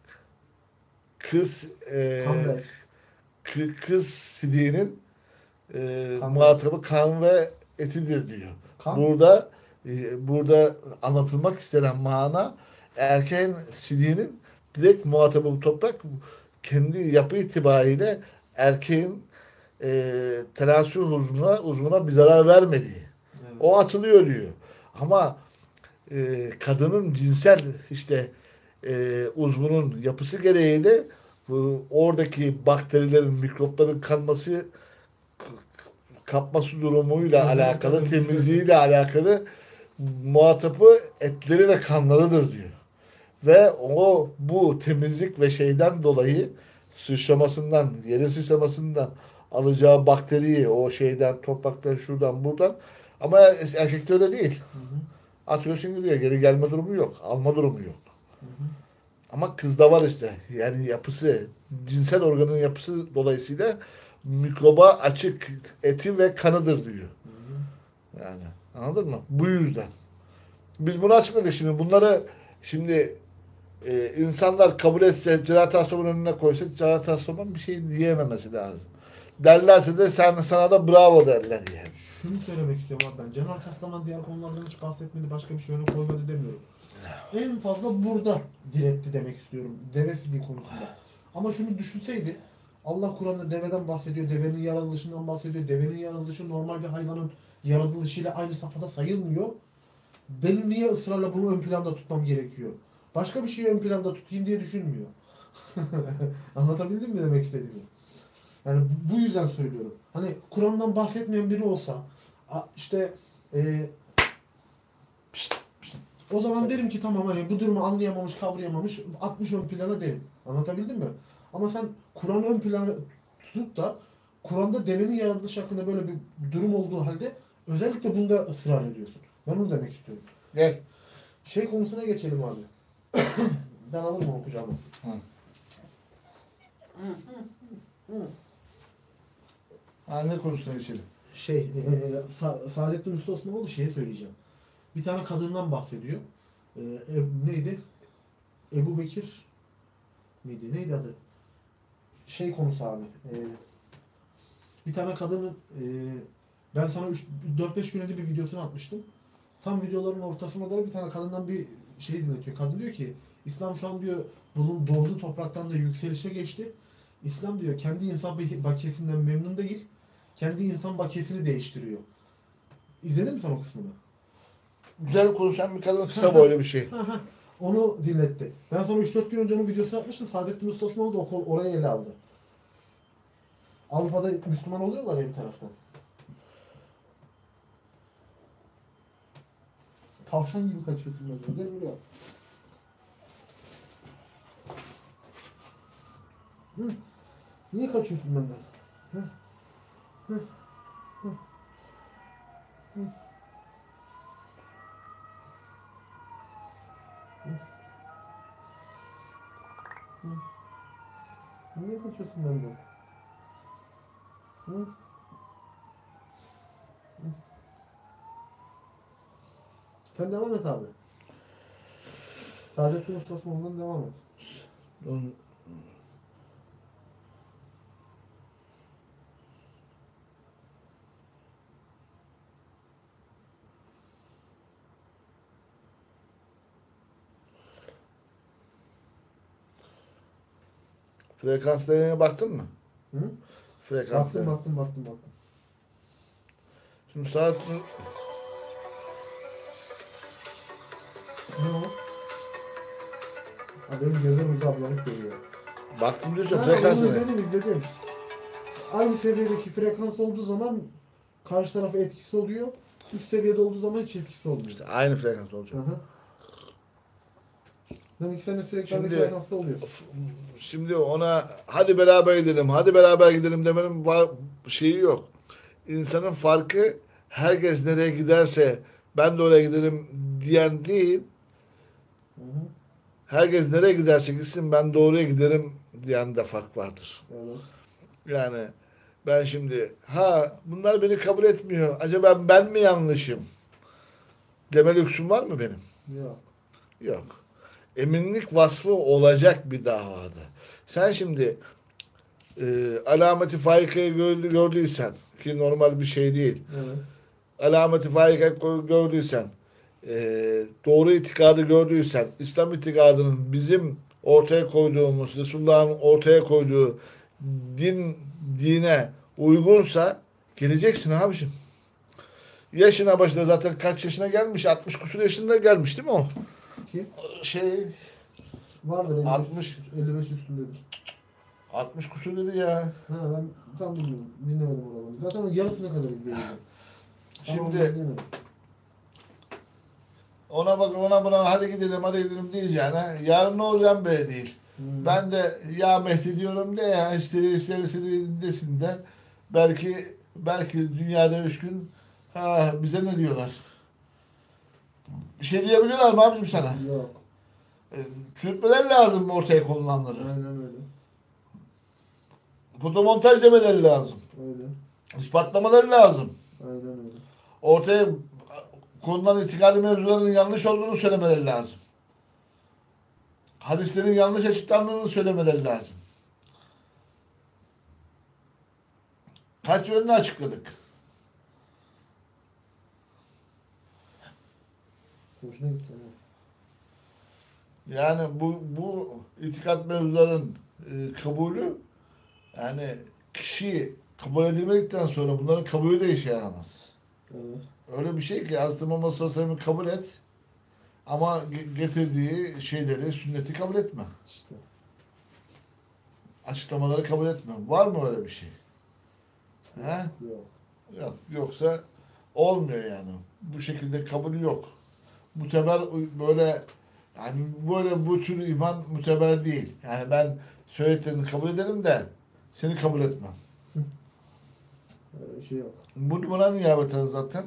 kız Kan kız sidiğinin Kan muhatabı kan ve etidir diyor. Kan. Burada anlatılmak istenen mana erkeğin sidiğinin direkt muhatabı toprak kendi yapı itibariyle erkeğin tenasül uzvuna bir zarar vermediği. Evet. O atılıyor diyor. Ama kadının cinsel işte uzvunun yapısı gereğiyle oradaki bakterilerin, mikropların kapması durumuyla Özellikle alakalı, temizliği. temizliğiyle alakalı muhatabı etleri ve kanlarıdır diyor. Ve bu temizlik ve şeyden dolayı sıçramasından, yerin sıçramasından alacağı bakteriyi o şeyden, topraktan, şuradan, buradan ama erkekte öyle değil. Hı hı. Atıyorsun gidiyor. Geri gelme durumu yok. Alma durumu yok. Hı hı. Ama kızda var işte. Yani yapısı, cinsel organın yapısı dolayısıyla mikroba açık eti ve kanıdır diyor. Hı hı. Yani anladın mı? Bu yüzden. Biz bunu açıkladık şimdi. Bunları şimdi insanlar kabul etse, Celat Aslan'ın önüne koysa Celat Aslan'ın bir şey diyememesi lazım. Derlerse de sana da bravo derler yani. Şunu söylemek istiyorum abi ben. Caner Taslaman diğer konulardan hiç bahsetmedi, başka bir şey öne koymadı demiyorum. En fazla burada diretti demek istiyorum. Devesiliği konusunda. Ama şunu düşünseydi, Allah Kur'an'da deveden bahsediyor, devenin yaratılışından bahsediyor. Devenin yaratılışı normal bir hayvanın yaratılışıyla aynı safhada sayılmıyor. Benim niye ısrarla bunu ön planda tutmam gerekiyor? Başka bir şeyi ön planda tutayım diye düşünmüyor. Anlatabildim mi demek istediğimi? Yani bu yüzden söylüyorum. Hani Kur'an'dan bahsetmeyen biri olsa işte o zaman derim ki tamam hani bu durumu anlayamamış, kavrayamamış, atmış ön plana derim. Anlatabildim mi? Ama sen Kur'an'ı ön plana tutup da Kur'an'da devenin yaratılışı hakkında böyle bir durum olduğu halde özellikle bunda ısrar ediyorsun. Ben onu demek istiyorum. Gel. Şey konusuna geçelim abi. Ben alırım onu kucağıma. Ha, ne konusuna geçelim? Saadettin Usta Osmanoğlu şeye söyleyeceğim. Bir tane kadından bahsediyor. Neydi? Ebu Bekir miydi? Neydi adı? Konusu abi. Bir tane kadının ben sana 4-5 gün önce bir videosunu atmıştım. Tam videoların ortasına doğru bir tane kadından bir şey dinletiyor. Kadın diyor ki İslam şu an diyor doğduğu topraktan da yükselişe geçti. İslam diyor kendi insan bakiyesinden memnun değil. Kendi insan bakiyesini değiştiriyor. İzledin mi sen o kısmını? Güzel konuşan bir kadın, kısa boylu bir şey. Onu dinletti. Ben sana 3-4 gün önce onun videosunu atmıştım. Saadettin Usta Osmanoğlu da oraya ele aldı. Avrupa'da Müslüman oluyorlar ya bir taraftan. Tavşan gibi kaçıyorsun böyle. Gel buraya. Hı? Niye kaçıyorsun benden? Hı? Hı? Hı? Hı? Hı? Niye kaçıyorsun benden? Hı? Hı? Sen devam et abi. Saadettin Usta Osmanoğlu'ndan devam et. Frekanslarına baktın mı? Hı? Frekanslarına. Baktım. Şimdi saat Ne o? Ha, benim gözüm uzaklanıp görüyor. baktım diyorsun Ha, frekanslarına. izledim. Aynı seviyedeki frekans olduğu zaman karşı tarafa etkisi oluyor. Üst seviyede olduğu zaman hiç etkisi olmuyor. İşte aynı frekans olacak. Hı hı. Demek ki sen de sürekli aynı Şimdi frekansta oluyorsun. şimdi ona hadi beraber gidelim, hadi beraber gidelim demenin şeyi yok. İnsanın farkı herkes nereye giderse ben de oraya gidelim diyen değil. Hı hı. Herkes nereye giderse gitsin ben doğruya giderim diyen de fark vardır. Evet. Yani ben şimdi bunlar beni kabul etmiyor. Acaba ben mi yanlışım? Deme lüksüm var mı benim? Yok. Yok. Eminlik vasfı olacak bir davada. Sen şimdi alameti faikayı gördüysen ki normal bir şey değil. Evet. Alameti faikayı gördüysen e, doğru itikadı gördüysen İslam itikadının bizim ortaya koyduğumuz Resulullah'ın ortaya koyduğu dine uygunsa geleceksin abiciğim. Yaşına başına zaten kaç yaşına gelmiş? 60 kusur yaşında gelmiş değil mi o? Kim? Şey Vardır 55, 60 55 üstündedir. 60 kusur dedi ya. Ha, ben tam bilmiyorum. Dinlemedim oraları. Zaten onun yarısına kadar izleyebildim. Şimdi ona buna hadi gidelim diyeceğine yarın ne olacağım be değil. Ben de ya Mehdi diyorum de ya işte desin de belki dünyada 3 gün bize ne diyorlar? Bir şey diyebiliyorlar mı abicim sana? Yok. Çürütmeler lazım mı ortaya konulanları? Aynen öyle. Fotomontaj demeleri lazım. Öyle. İspatlamaları lazım. Aynen öyle. Ortaya konulan itikadi mevzularının yanlış olduğunu söylemeleri lazım. Hadislerin yanlış açıklandığını söylemeleri lazım. Kaç yönünü açıkladık. Hoşuna gitti. Yani bu itikat mevzuların kabulü yani kişi kabul edilmedikten sonra bunların kabulü de işe yaramaz. Evet. Öyle bir şey ki Hazreti Muhammed sallallahu aleyhi ve sellem'i kabul et ama getirdiği şeyleri, sünneti kabul etme. İşte. Açıklamaları kabul etme. Var mı öyle bir şey? He? Yok. Yok. Yoksa olmuyor yani. Bu şekilde kabul yok. Muteber böyle yani böyle bu tür iman muteber değil. Yani ben söylediklerini kabul ederim de seni kabul etmem. Öyle bir şey yok. Buna niyabeten zaten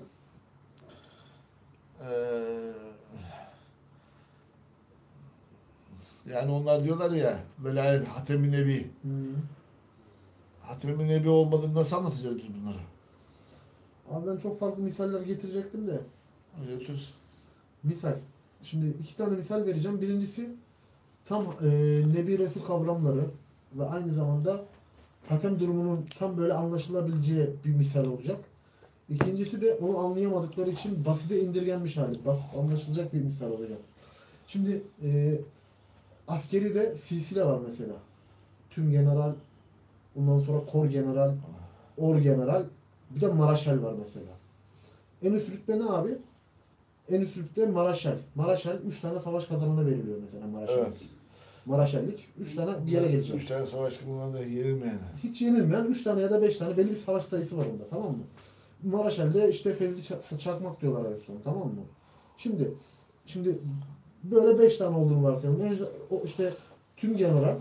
yani onlar diyorlar ya velayet Hatem-i Nebi. Hı. Hatem-i Nebi olmadığını nasıl anlatacağız biz bunları? Abi ben çok farklı misaller getirecektim de. Götür. Misal. Şimdi iki tane misal vereceğim. Birincisi tam Nebi Resul kavramları ve aynı zamanda hatem durumunun tam böyle anlaşılabileceği bir misal olacak. İkincisi de onu anlayamadıkları için basite indirgenmiş hali. Basit anlaşılacak bir misal olacak. Şimdi askeri de silsile var mesela. Tüm general, ondan sonra kor general, or general, bir de maraşal var mesela. En üst rütbe ne abi? En üst rütbe maraşal. Maraşal 3 tane savaş kazanana veriliyor mesela maraşal. Evet. Maraşallik 3 tane bir yere gelecek. 3 tane savaş kılmadan da yenilmeyen. Hiç yenilmeyen 3 tane ya da 5 tane belli bir savaş sayısı var onda, tamam mı? Maraşal'de işte Fevzi Çakmak diyorlar en son, tamam mı? Şimdi böyle 5 tane olduğunu varsayalım. O işte tüm general,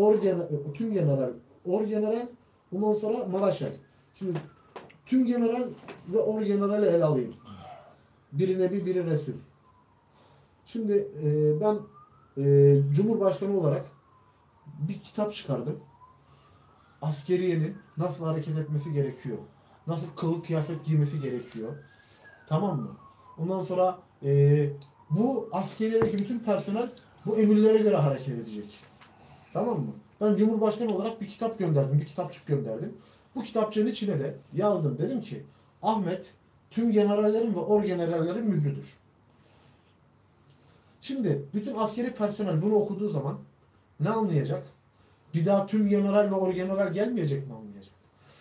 or general, ondan sonra Maraşal. Şimdi tüm general ve or generali ele alayım. Biri Nebi, biri Resul. Şimdi ben Cumhurbaşkanı olarak bir kitap çıkardım. Askeriyenin nasıl hareket etmesi gerekiyor. Nasıl kılık kıyafet giymesi gerekiyor. Tamam mı? Ondan sonra bu askeriyedeki bütün personel bu emirlere göre hareket edecek. Tamam mı? Ben Cumhurbaşkanı olarak bir kitap gönderdim. Bir kitapçık gönderdim. Bu kitapçığın içine de yazdım. Dedim ki Ahmet tüm generallerin ve orgenerallerin mührüdür. Şimdi bütün askeri personel bunu okuduğu zaman ne anlayacak? Bir daha tüm general ve orgeneral gelmeyecek mi anlayacak?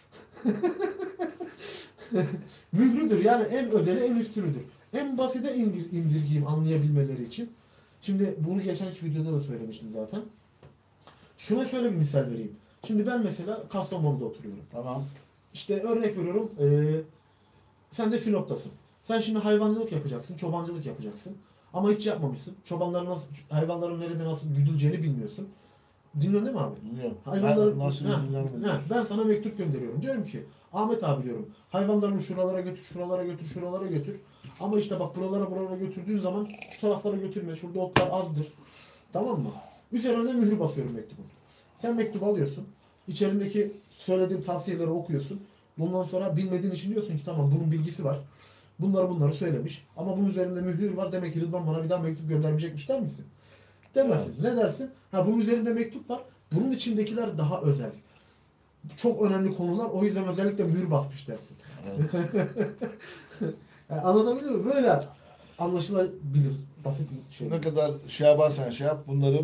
Mührüdür yani en özeli en üstünüdür. En basite indirgeyim anlayabilmeleri için. Şimdi bunu geçenki videoda da söylemiştim zaten. Şuna şöyle bir misal vereyim. Şimdi ben mesela Kastamonu'da oturuyorum. Tamam. İşte örnek veriyorum. Sen de Sinop'tasın. Sen şimdi hayvancılık yapacaksın, çobancılık yapacaksın. Ama hiç yapmamışsın. Hayvanların nerede nasıl güdüleceğini bilmiyorsun. Dinliyorsun değil mi abi? Bilmiyorum. Hayvanların, Nasıl bilmiyorum. ben sana mektup gönderiyorum. Diyorum ki Ahmet abi diyorum. Hayvanlarını şuralara götür, şuralara götür. Ama işte bak buralara götürdüğün zaman şu taraflara götürme. Şurada otlar azdır. Tamam mı? Üzerine mühür basıyorum mektubun. Sen mektubu alıyorsun. İçerindeki söylediğim tavsiyeleri okuyorsun. Bundan sonra bilmediğin için diyorsun ki tamam bunun bilgisi var. Bunları söylemiş. Ama bunun üzerinde mühür var. Demek ki Rıdvan bana bir daha mektup göndermeyecekmiş der misin? Demezsin. Evet. Ne dersin? Ha bunun üzerinde mektup var. Bunun içindekiler daha özel. Çok önemli konular. O yüzden özellikle mühür basmış dersin. Evet. Yani anlatabiliyor muyum? Böyle anlaşılabilir. Basit bir şey. Ne kadar şey yaparsan şey yap. Bunların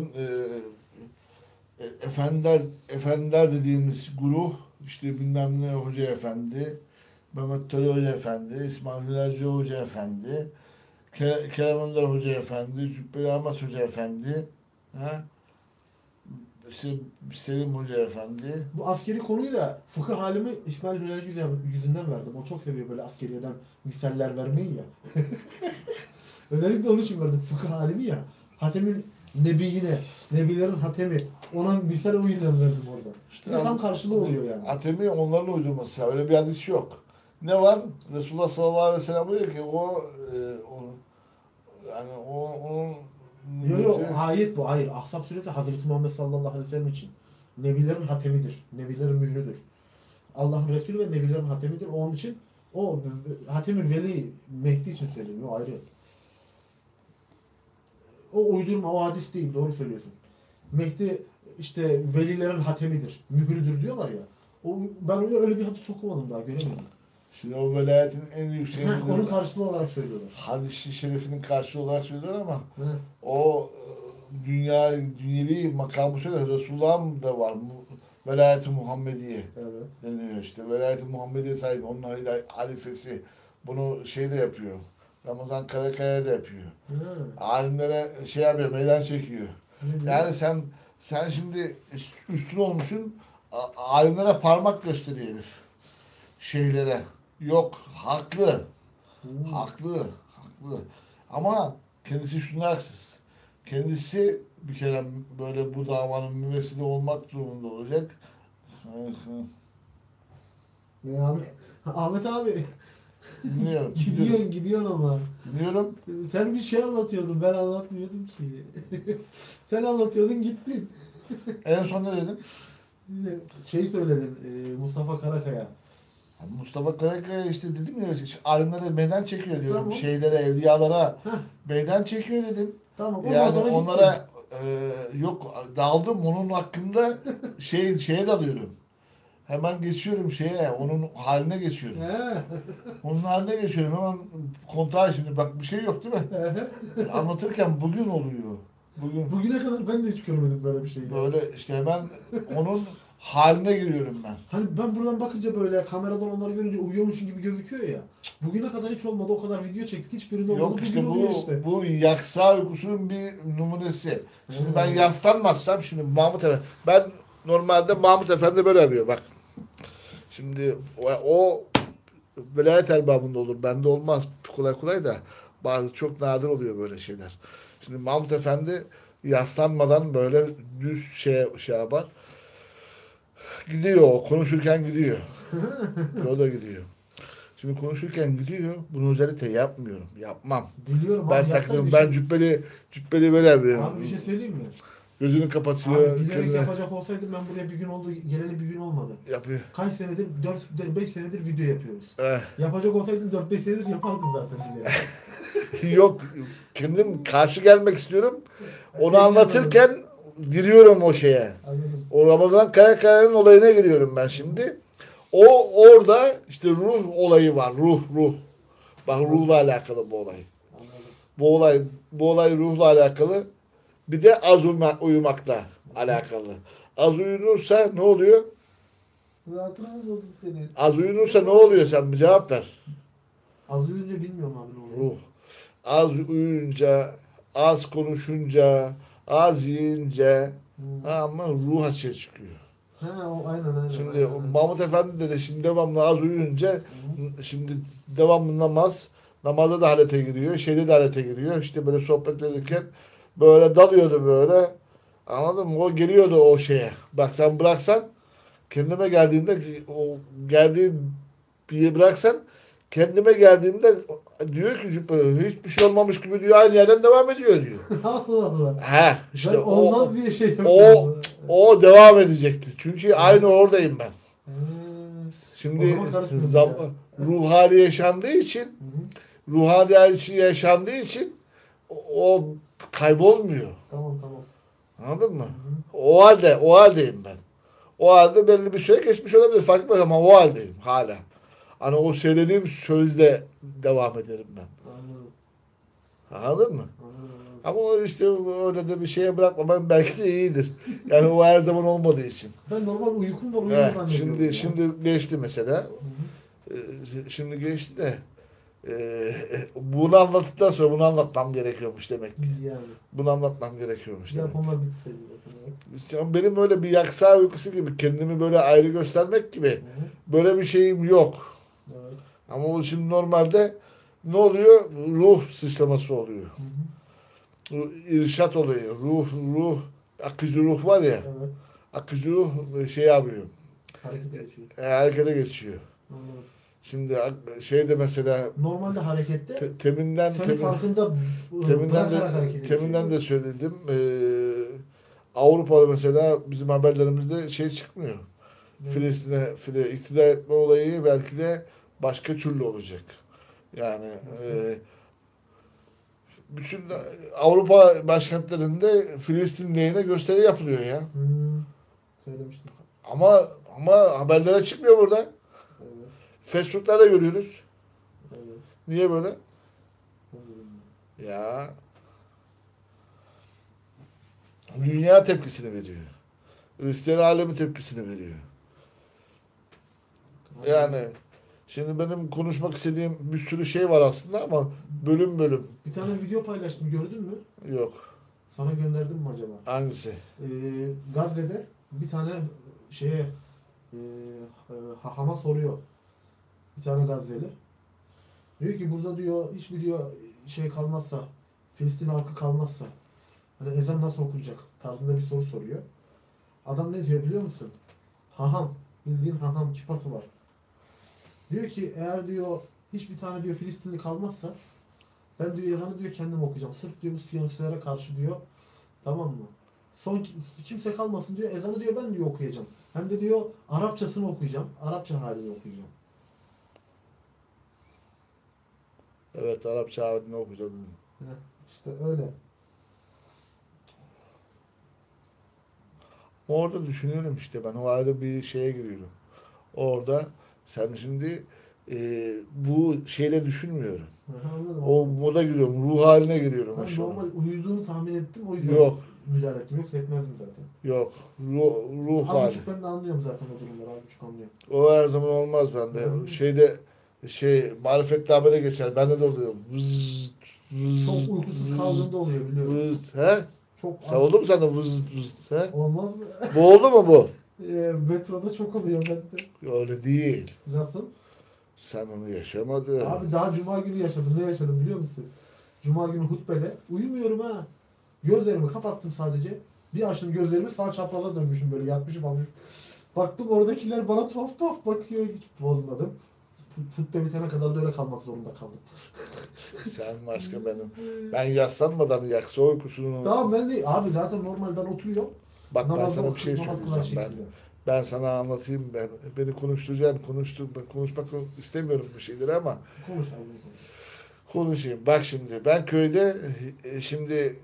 efendiler dediğimiz güruh işte bilmem ne Hoca Efendi, Mehmet Ali Hoca Efendi, İsmail Hünerci Hoca Efendi, Kerem Önder Hoca Efendi, Cübbeli Ahmet Hoca Efendi, ha? Selim Hoca Efendi. Bu askeri konuyu da fıkıh halimi İsmail Hünerci yüzünden verdim. O çok seviyor böyle askeriyeden misaller vermeyi ya. Özellikle onun için verdim fıkıh halimi ya. Hatem'in Nebi'yine, Nebilerin hatemi. Ona misal o yüzden verdim orada. İşte tam karşılığı oluyor yani. Hatemi onların uydurması. Öyle bir hadis yok. Ne var? Resulullah sallallahu aleyhi ve sellem diyor ki onun Yok ayet bu. Hayır. Ahzab suresi Hazreti Muhammed sallallahu aleyhi ve sellem için. Nebilerin hatemidir. Nebilerin mührüdür. Allah'ın Resulü ve Nebilerin hatemidir. Onun için o hatemi veli Mehdi için söyleniyor. Ayrı. O uydurma, o hadis değil. Doğru söylüyorsun. Mehdi işte velilerin hatemidir. Mührüdür diyorlar ya. Ben öyle bir hadis okumadım daha. Göremedim. Şimdi o velayetin en büyük şeyini onun karşılığı olarak söylüyorlar. Hadis-i şerifinin karşılığı olarak söylüyorlar ama o dünyevi makamı söylüyor. Resulullah'ın da var. Velayet-i Muhammediye deniyor işte. Velayet-i Muhammediye sahibi. Onun halifesi. Bunu şey de yapıyor. Ramazan Karakaya da yapıyor. Alimlere şey yapıyor, meydan çekiyor. Yani sen şimdi üstün olmuşsun, alimlere parmak gösteriyor herif. Şeylere. Yok, haklı. Haklı. Ama kendisi şunlarsız. Kendisi bir kere böyle bu davanın mümessili olmak durumunda olacak. Ne abi? Ahmet abi. Dinliyorum. Gidiyorsun ama. Dinliyorum. Sen bir şey anlatıyordun, ben anlatmıyordum ki. Sen anlatıyordun, gittin. En son ne dedim? Şey söyledin Mustafa Karakaya. Mustafa Karakaya işte dedim ya alimlere meydan çekiyor diyorum. Tamam. Şeylere, evliyalara Heh, meydan çekiyor dedim. tamam. Ondan Yani sonra onlara yok daldım onun hakkında şeye dalıyorum. Hemen geçiyorum şeye, onun haline geçiyorum. gittin. Onun haline geçiyorum hemen kontağa şimdi bak bir şey yok değil mi? Anlatırken bugün oluyor. Bugün Bugüne kadar ben de hiç görmedim böyle bir şey. Ya. böyle işte hemen onun haline giriyorum ben. Hani ben buradan bakınca böyle kameradan onları görünce uyuyormuşum gibi gözüküyor ya. Bugüne kadar hiç olmadı, o kadar video çektik, hiçbirinde olmadı. Yok işte Bugün oluyor bu işte. bu yaksa uykusunun bir numunesi. Şimdi ben Hmm. yaslanmazsam şimdi Mahmut Efendi ben normalde Mahmut Efendi böyle yapıyor bak. Şimdi o velayet erbabında olur. Bende olmaz kolay kolay da bazı çok nadir oluyor böyle şeyler. Şimdi Mahmut Efendi yaslanmadan böyle düz şey yapar. Gidiyor o. Konuşurken gidiyor. O da gidiyor. Şimdi konuşurken gidiyor. Bunu özellikle yapmıyorum. Yapmam. Biliyorum Ben abi, takılıyorum. yapsaydı Ben işte. cübbeli böyle yapıyorum. Abi bir şey söyleyeyim mi? Gözünü kapatıyor. Abi bilerek kendine yapacak olsaydım ben buraya bir gün oldu, geleli bir gün olmadı. yapıyor. Kaç senedir, 4-5 senedir video yapıyoruz. Eh. Yapacak olsaydım 4-5 senedir yapardım zaten bilerek. Yok. Kendim karşı gelmek istiyorum. Onu Peki, anlatırken giriyorum o şeye. Anladım. O Ramazan Kayakaya'nın olayına giriyorum ben şimdi. O orada işte ruh olayı var. Ruh. Bak ruhla alakalı bu olay. Anladım. Bu olay ruhla alakalı. Bir de az uyumakla alakalı. Az uyunursa ne oluyor? Rahatına mı bozuk senin? Az uyunursa ne oluyor sen bir cevap ver. Az uyuyunca bilmiyorum abi ne oluyor. Ruh. Az uyuyunca, az konuşunca, az yiyince ama ruh açığa çıkıyor. Ha o aynen. Şimdi aynen. Mahmut Efendi de şimdi devamlı az uyuyunca şimdi devamlı namaza da halete giriyor, şeyde de halete giriyor. İşte böyle sohbet ederken böyle dalıyordu böyle. Anladın mı? O geliyordu o şeye. Bak sen bıraksan kendime geldiğinde o geldiği bir yere bıraksan kendime geldiğimde diyor ki hiçbir şey olmamış gibi diyor aynı yerden devam ediyor diyor. Allah Allah. He işte Ben olmaz diye şey o yapıyorum. o devam edecekti. Çünkü aynı oradayım ben. Hmm. O Şimdi zaman karışmıyor ya. ruh hali yaşandığı için Hı hı. ruh hali yaşandığı için o kaybolmuyor. Tamam. Anladın mı? Hı hı. O haldeyim ben. O halde belli bir süre geçmiş olabilir fark etmez ama o haldeyim hala. Hani o söylediğim sözle devam ederim ben. Anladım. Anladın mı? Anladım. Ama o işte öyle de bir şeye bırakmaman belki de iyidir. Yani o her zaman olmadığı için. Ben normal uykum var, uyumu Evet, zannediyorum şimdi ya. şimdi geçti mesela. Hı hı. Şimdi geçti de bunu anlattıktan sonra bunu anlatmam gerekiyormuş demek ki. Yani. Bunu anlatmam gerekiyormuş demek. Japonlar bitti seviyor. Yani benim öyle bir yaksa uykusu gibi kendimi böyle ayrı göstermek gibi Hı hı. böyle bir şeyim yok. Evet. Ama o şimdi normalde ne oluyor? Ruh sıçraması oluyor. Hı hı. İrşat oluyor. Ruh, akıcı ruh var ya. Evet. Akıcı ruh şey yapıyor. Harekete geçiyor. Harekete geçiyor. Anladım. Şimdi şeyde mesela Normalde harekette teminden senin farkında bırakarak hareket ediyor. teminden de söyledim. Avrupa'da mesela bizim haberlerimizde şey çıkmıyor. Evet. Filistin'e iktidar etme olayı belki de başka türlü olacak. Yani bütün Avrupa başkentlerinde Filistin lehine gösteri yapılıyor ya. Söylemiştim. Ama haberlere çıkmıyor burada. Evet. Facebook'ta da görüyoruz. Evet. Niye böyle? Anladım. Ya dünya tepkisini veriyor. Hristiyan alemi tepkisini veriyor. Yani şimdi benim konuşmak istediğim bir sürü şey var aslında ama bölüm bölüm Bir tane video paylaştım, gördün mü? yok. Sana gönderdim mi acaba? Hangisi? Gazze'de bir tane şeye hahama soruyor. Bir tane Gazze'li. Diyor ki burada diyor hiçbir diyor şey kalmazsa, Filistin halkı kalmazsa hani ezan nasıl okunacak tarzında bir soru soruyor. Adam ne diyor biliyor musun? Haham. Bildiğin haham kipası var. Diyor ki eğer diyor hiçbir tane diyor Filistinli kalmazsa ben diyor ezanı diyor kendim okuyacağım. Sırf diyor bu Siyonistlere karşı diyor, tamam mı? kimse kalmasın diyor. Ezanı diyor ben diyor okuyacağım. Hem de diyor Arapçasını okuyacağım. Arapça halini okuyacağım. Evet, Arapça halini okuyacağım. İşte öyle. Orada düşünüyorum işte, ben o ayrı bir şeye giriyorum. Orada sen şimdi bu şeyle düşünmüyorum. Anladım. O moda giriyorum, ruh haline giriyorum Ben aşağı. normal uyuduğunu tahmin ettim. O yüzden Yok, müdahale ettim. Yoksa etmezdim zaten. yok. Ruh Az hali. buçuk ben de anlıyorum zaten o durumları. Az buçuk anlıyorum. O her zaman olmaz bende. Hı. Şeyde marifetli habere geçer. Bende de oluyor. Vız, vız, Çok uykusuz vız, kaldığımda oluyor biliyorum. vız. He? Çok Sen oldu mu sende vız vız? He? olmaz mı? Bu oldu mu bu? Metroda çok oluyor bende. Öyle değil. Nasıl? Sen onu yaşamadın. Abi daha cuma günü yaşadım. Ne yaşadım biliyor musun? Cuma günü hutbede. Uyumuyorum ha. Gözlerimi kapattım sadece. Bir açtım gözlerimi sağ çapraza dönmüşüm böyle yatmışım almışım. Baktım oradakiler bana tuhaf tuhaf bakıyor. Hiç bozmadım. Hutbe bitene kadar da öyle kalmak zorunda kaldım. Sen başka benim. Ben yaslanmadan yaksa uykusunu... Tamam ben de abi zaten normal ben oturuyorum. Bak ben Namazda sana bir şey namaz kılan söyleyeceğim. şekilde. Ben sana anlatayım. Beni konuşturacaksın. Ben konuşmak istemiyorum bu şeyleri ama Konuş abi konuş. konuşayım. Bak şimdi ben köyde şimdi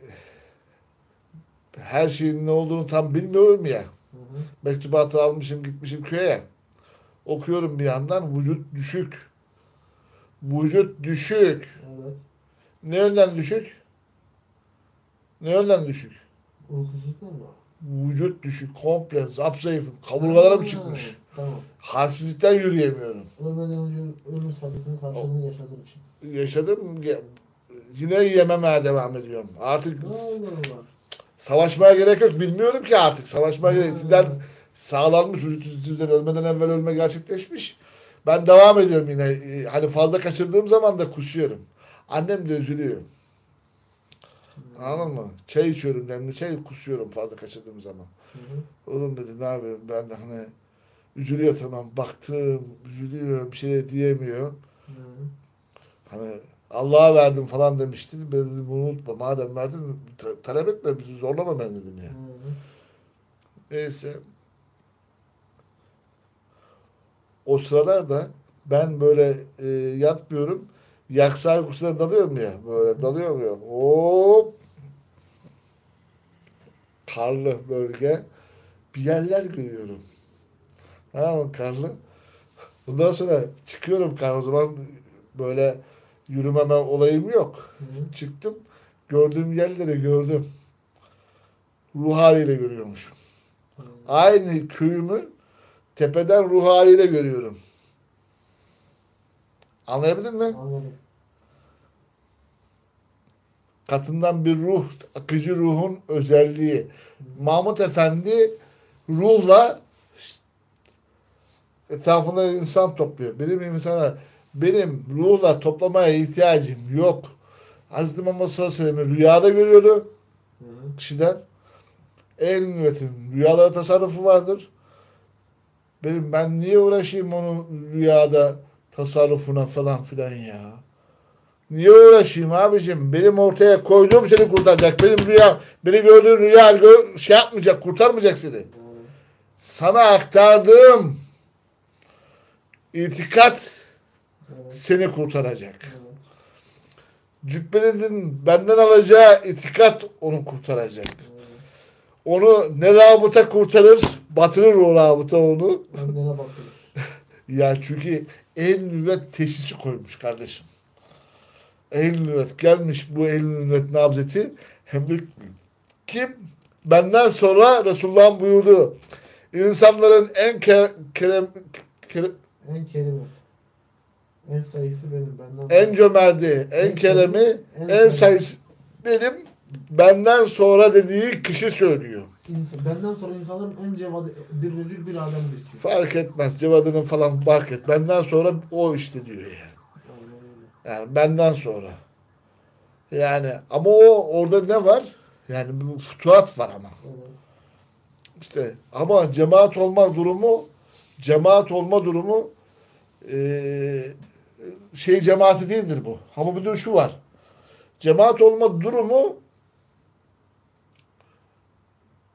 her şeyin ne olduğunu tam bilmiyorum ya. Hı hı. Mektubatı almışım, gitmişim köye. Okuyorum bir yandan, vücut düşük. Vücut düşük. Evet. Ne yönden düşük? Ne yönden düşük? Uykusuzluktan mı? Vücut düşük, komple zapzayıfım. Kaburgalarım Ha, çıkmış. Tamam. Halsizlikten yürüyemiyorum. Ölmeden önce ölüm sabrısının karşılığını yaşadığım için. Yaşadım. Yine yememeye devam ediyorum. Artık Allah Allah. savaşmaya gerek yok. Bilmiyorum ki artık. Savaşmaya gerek. Ha. Sizden sağlanmış. Sizden ölmeden evvel ölme gerçekleşmiş. Ben devam ediyorum yine. Hani fazla kaçırdığım zaman da kusuyorum. Annem de üzülüyor. Anladın mı? Çay içiyorum, demli çay, kusuyorum fazla kaçırdığım zaman. Hı hı. Oğlum dedi, ne yapayım, ben de hani üzülüyor, tamam, baktım üzülüyor, bir şey de diyemiyor. Hı. Hani Allah'a verdim falan demişti. Ben dedim bunu unutma, madem verdin talep etme, bizi zorlama ben dedim ya. Hı. Neyse. O sıralarda ben böyle yatmıyorum. Yaksa uykusuna dalıyorum ya. Böyle dalıyorum ya. Hop. Karlı bölge. Bir yerler görüyorum. Tamam mı, karlı. Ondan sonra çıkıyorum kar. O zaman böyle yürümeme olayım yok. Hı. Çıktım. Gördüğüm yerleri gördüm. Ruh haliyle görüyormuşum. Hı. Aynı köyümü tepeden ruh haliyle görüyorum. Anlayabildin mi? Anladım. Katından bir ruh, akıcı ruhun özelliği. Mahmut Efendi ruhla etrafında insan topluyor. Benim ruhla toplamaya ihtiyacım yok. Hazreti Muhammed sallallahu aleyhi ve sellem'i rüyada görüyordu Hı. kişiler. El milletin rüyalara tasarrufu vardır. Ben niye uğraşayım onun rüyada tasarrufuna falan filan ya? Niye uğraşayım abicim? Benim ortaya koyduğum seni kurtaracak. Beni gördüğün rüya şey yapmayacak, kurtarmayacak seni. Hı. Sana aktardığım itikat Evet. seni kurtaracak. Evet. Cübbelinin benden alacağı itikat onu kurtaracak. Evet. Onu ne rabıta kurtarır, batırır o rabıta onu. Kendine bakıyor. Ya çünkü el nübet teşhisi koymuş kardeşim. El nübet gelmiş, bu el nübet nabzeti hem de kim? Benden sonra Resulullah'ın buyurduğu insanların en En kerimi. En sayısı benim. Benden en sonra. cömerti, en keremi, en sayısı benim, benden sonra dediği kişi söylüyor. Benden sonra insanların en cevadı bir rücül bir ademdir ki. Fark etmez. Cevadının falan fark et. Benden sonra o işte diyor yani. Aynen öyle. Yani benden sonra. Yani ama orada ne var? Yani bu fütuhat var ama. Evet. İşte ama cemaat olma durumu cemaati değildir bu. Ama bir de şu var. Cemaat olma durumu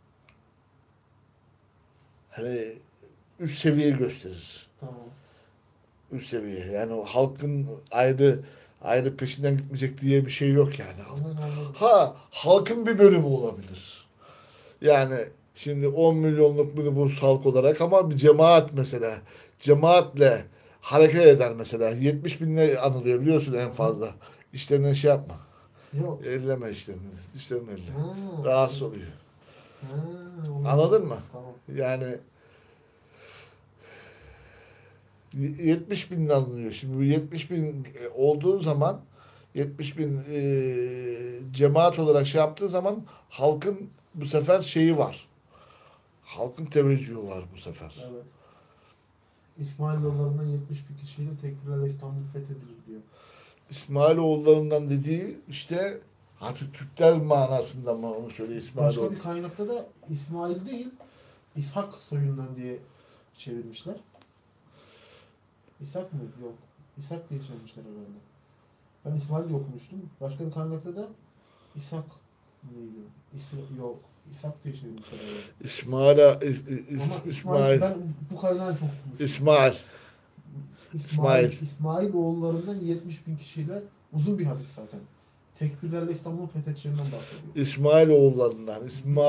hani üst seviye gösterir. Tamam. Üst seviye. Yani o halkın ayrı peşinden gitmeyecek diye bir şey yok yani. Anladım. Ha, halkın bir bölümü olabilir. Yani şimdi 10 milyonluk minibüs halk olarak ama bir cemaat mesela. Cemaatle hareket eder mesela. 70 binle anılıyor biliyorsun en fazla. İşlerine şey yapma. Yok. Elleme işlerini. Dişlerini elle. Ha, Rahatsız evet. oluyor. Ha, onu Anladın bilmiyorum. mı? Tamam. Yani 70 bin alınıyor. Şimdi bu 70 bin olduğu zaman 70 bin cemaat olarak şey yaptığı zaman halkın bu sefer şeyi var. Halkın teveccühü var bu sefer. Evet. İsmailoğullarından 70 bin kişiyle tekbirlerle İstanbul fethedilir diyor. İsmailoğullarından dediği işte Türkler manasında mı onu söylüyor Başka İsmailoğlu. bir kaynakta da İsmail değil, İshak soyundan diye çevirmişler. İshak mı? Yok. İshak diye çevirmişler herhalde. Ben İsmail diye okumuştum. Başka bir kaynakta da İshak mıydı? Yok. İshak diye çevirmişler herhalde. Ama İsmail, İsmail ben bu kaynağı çok okumuştum. İsmail İsmail İsmail oğullarından 70 bin kişiyle uzun bir hadis zaten. Tekbirlerle İstanbul'un fethedeceğinden bahsediyor. İsmailoğullarından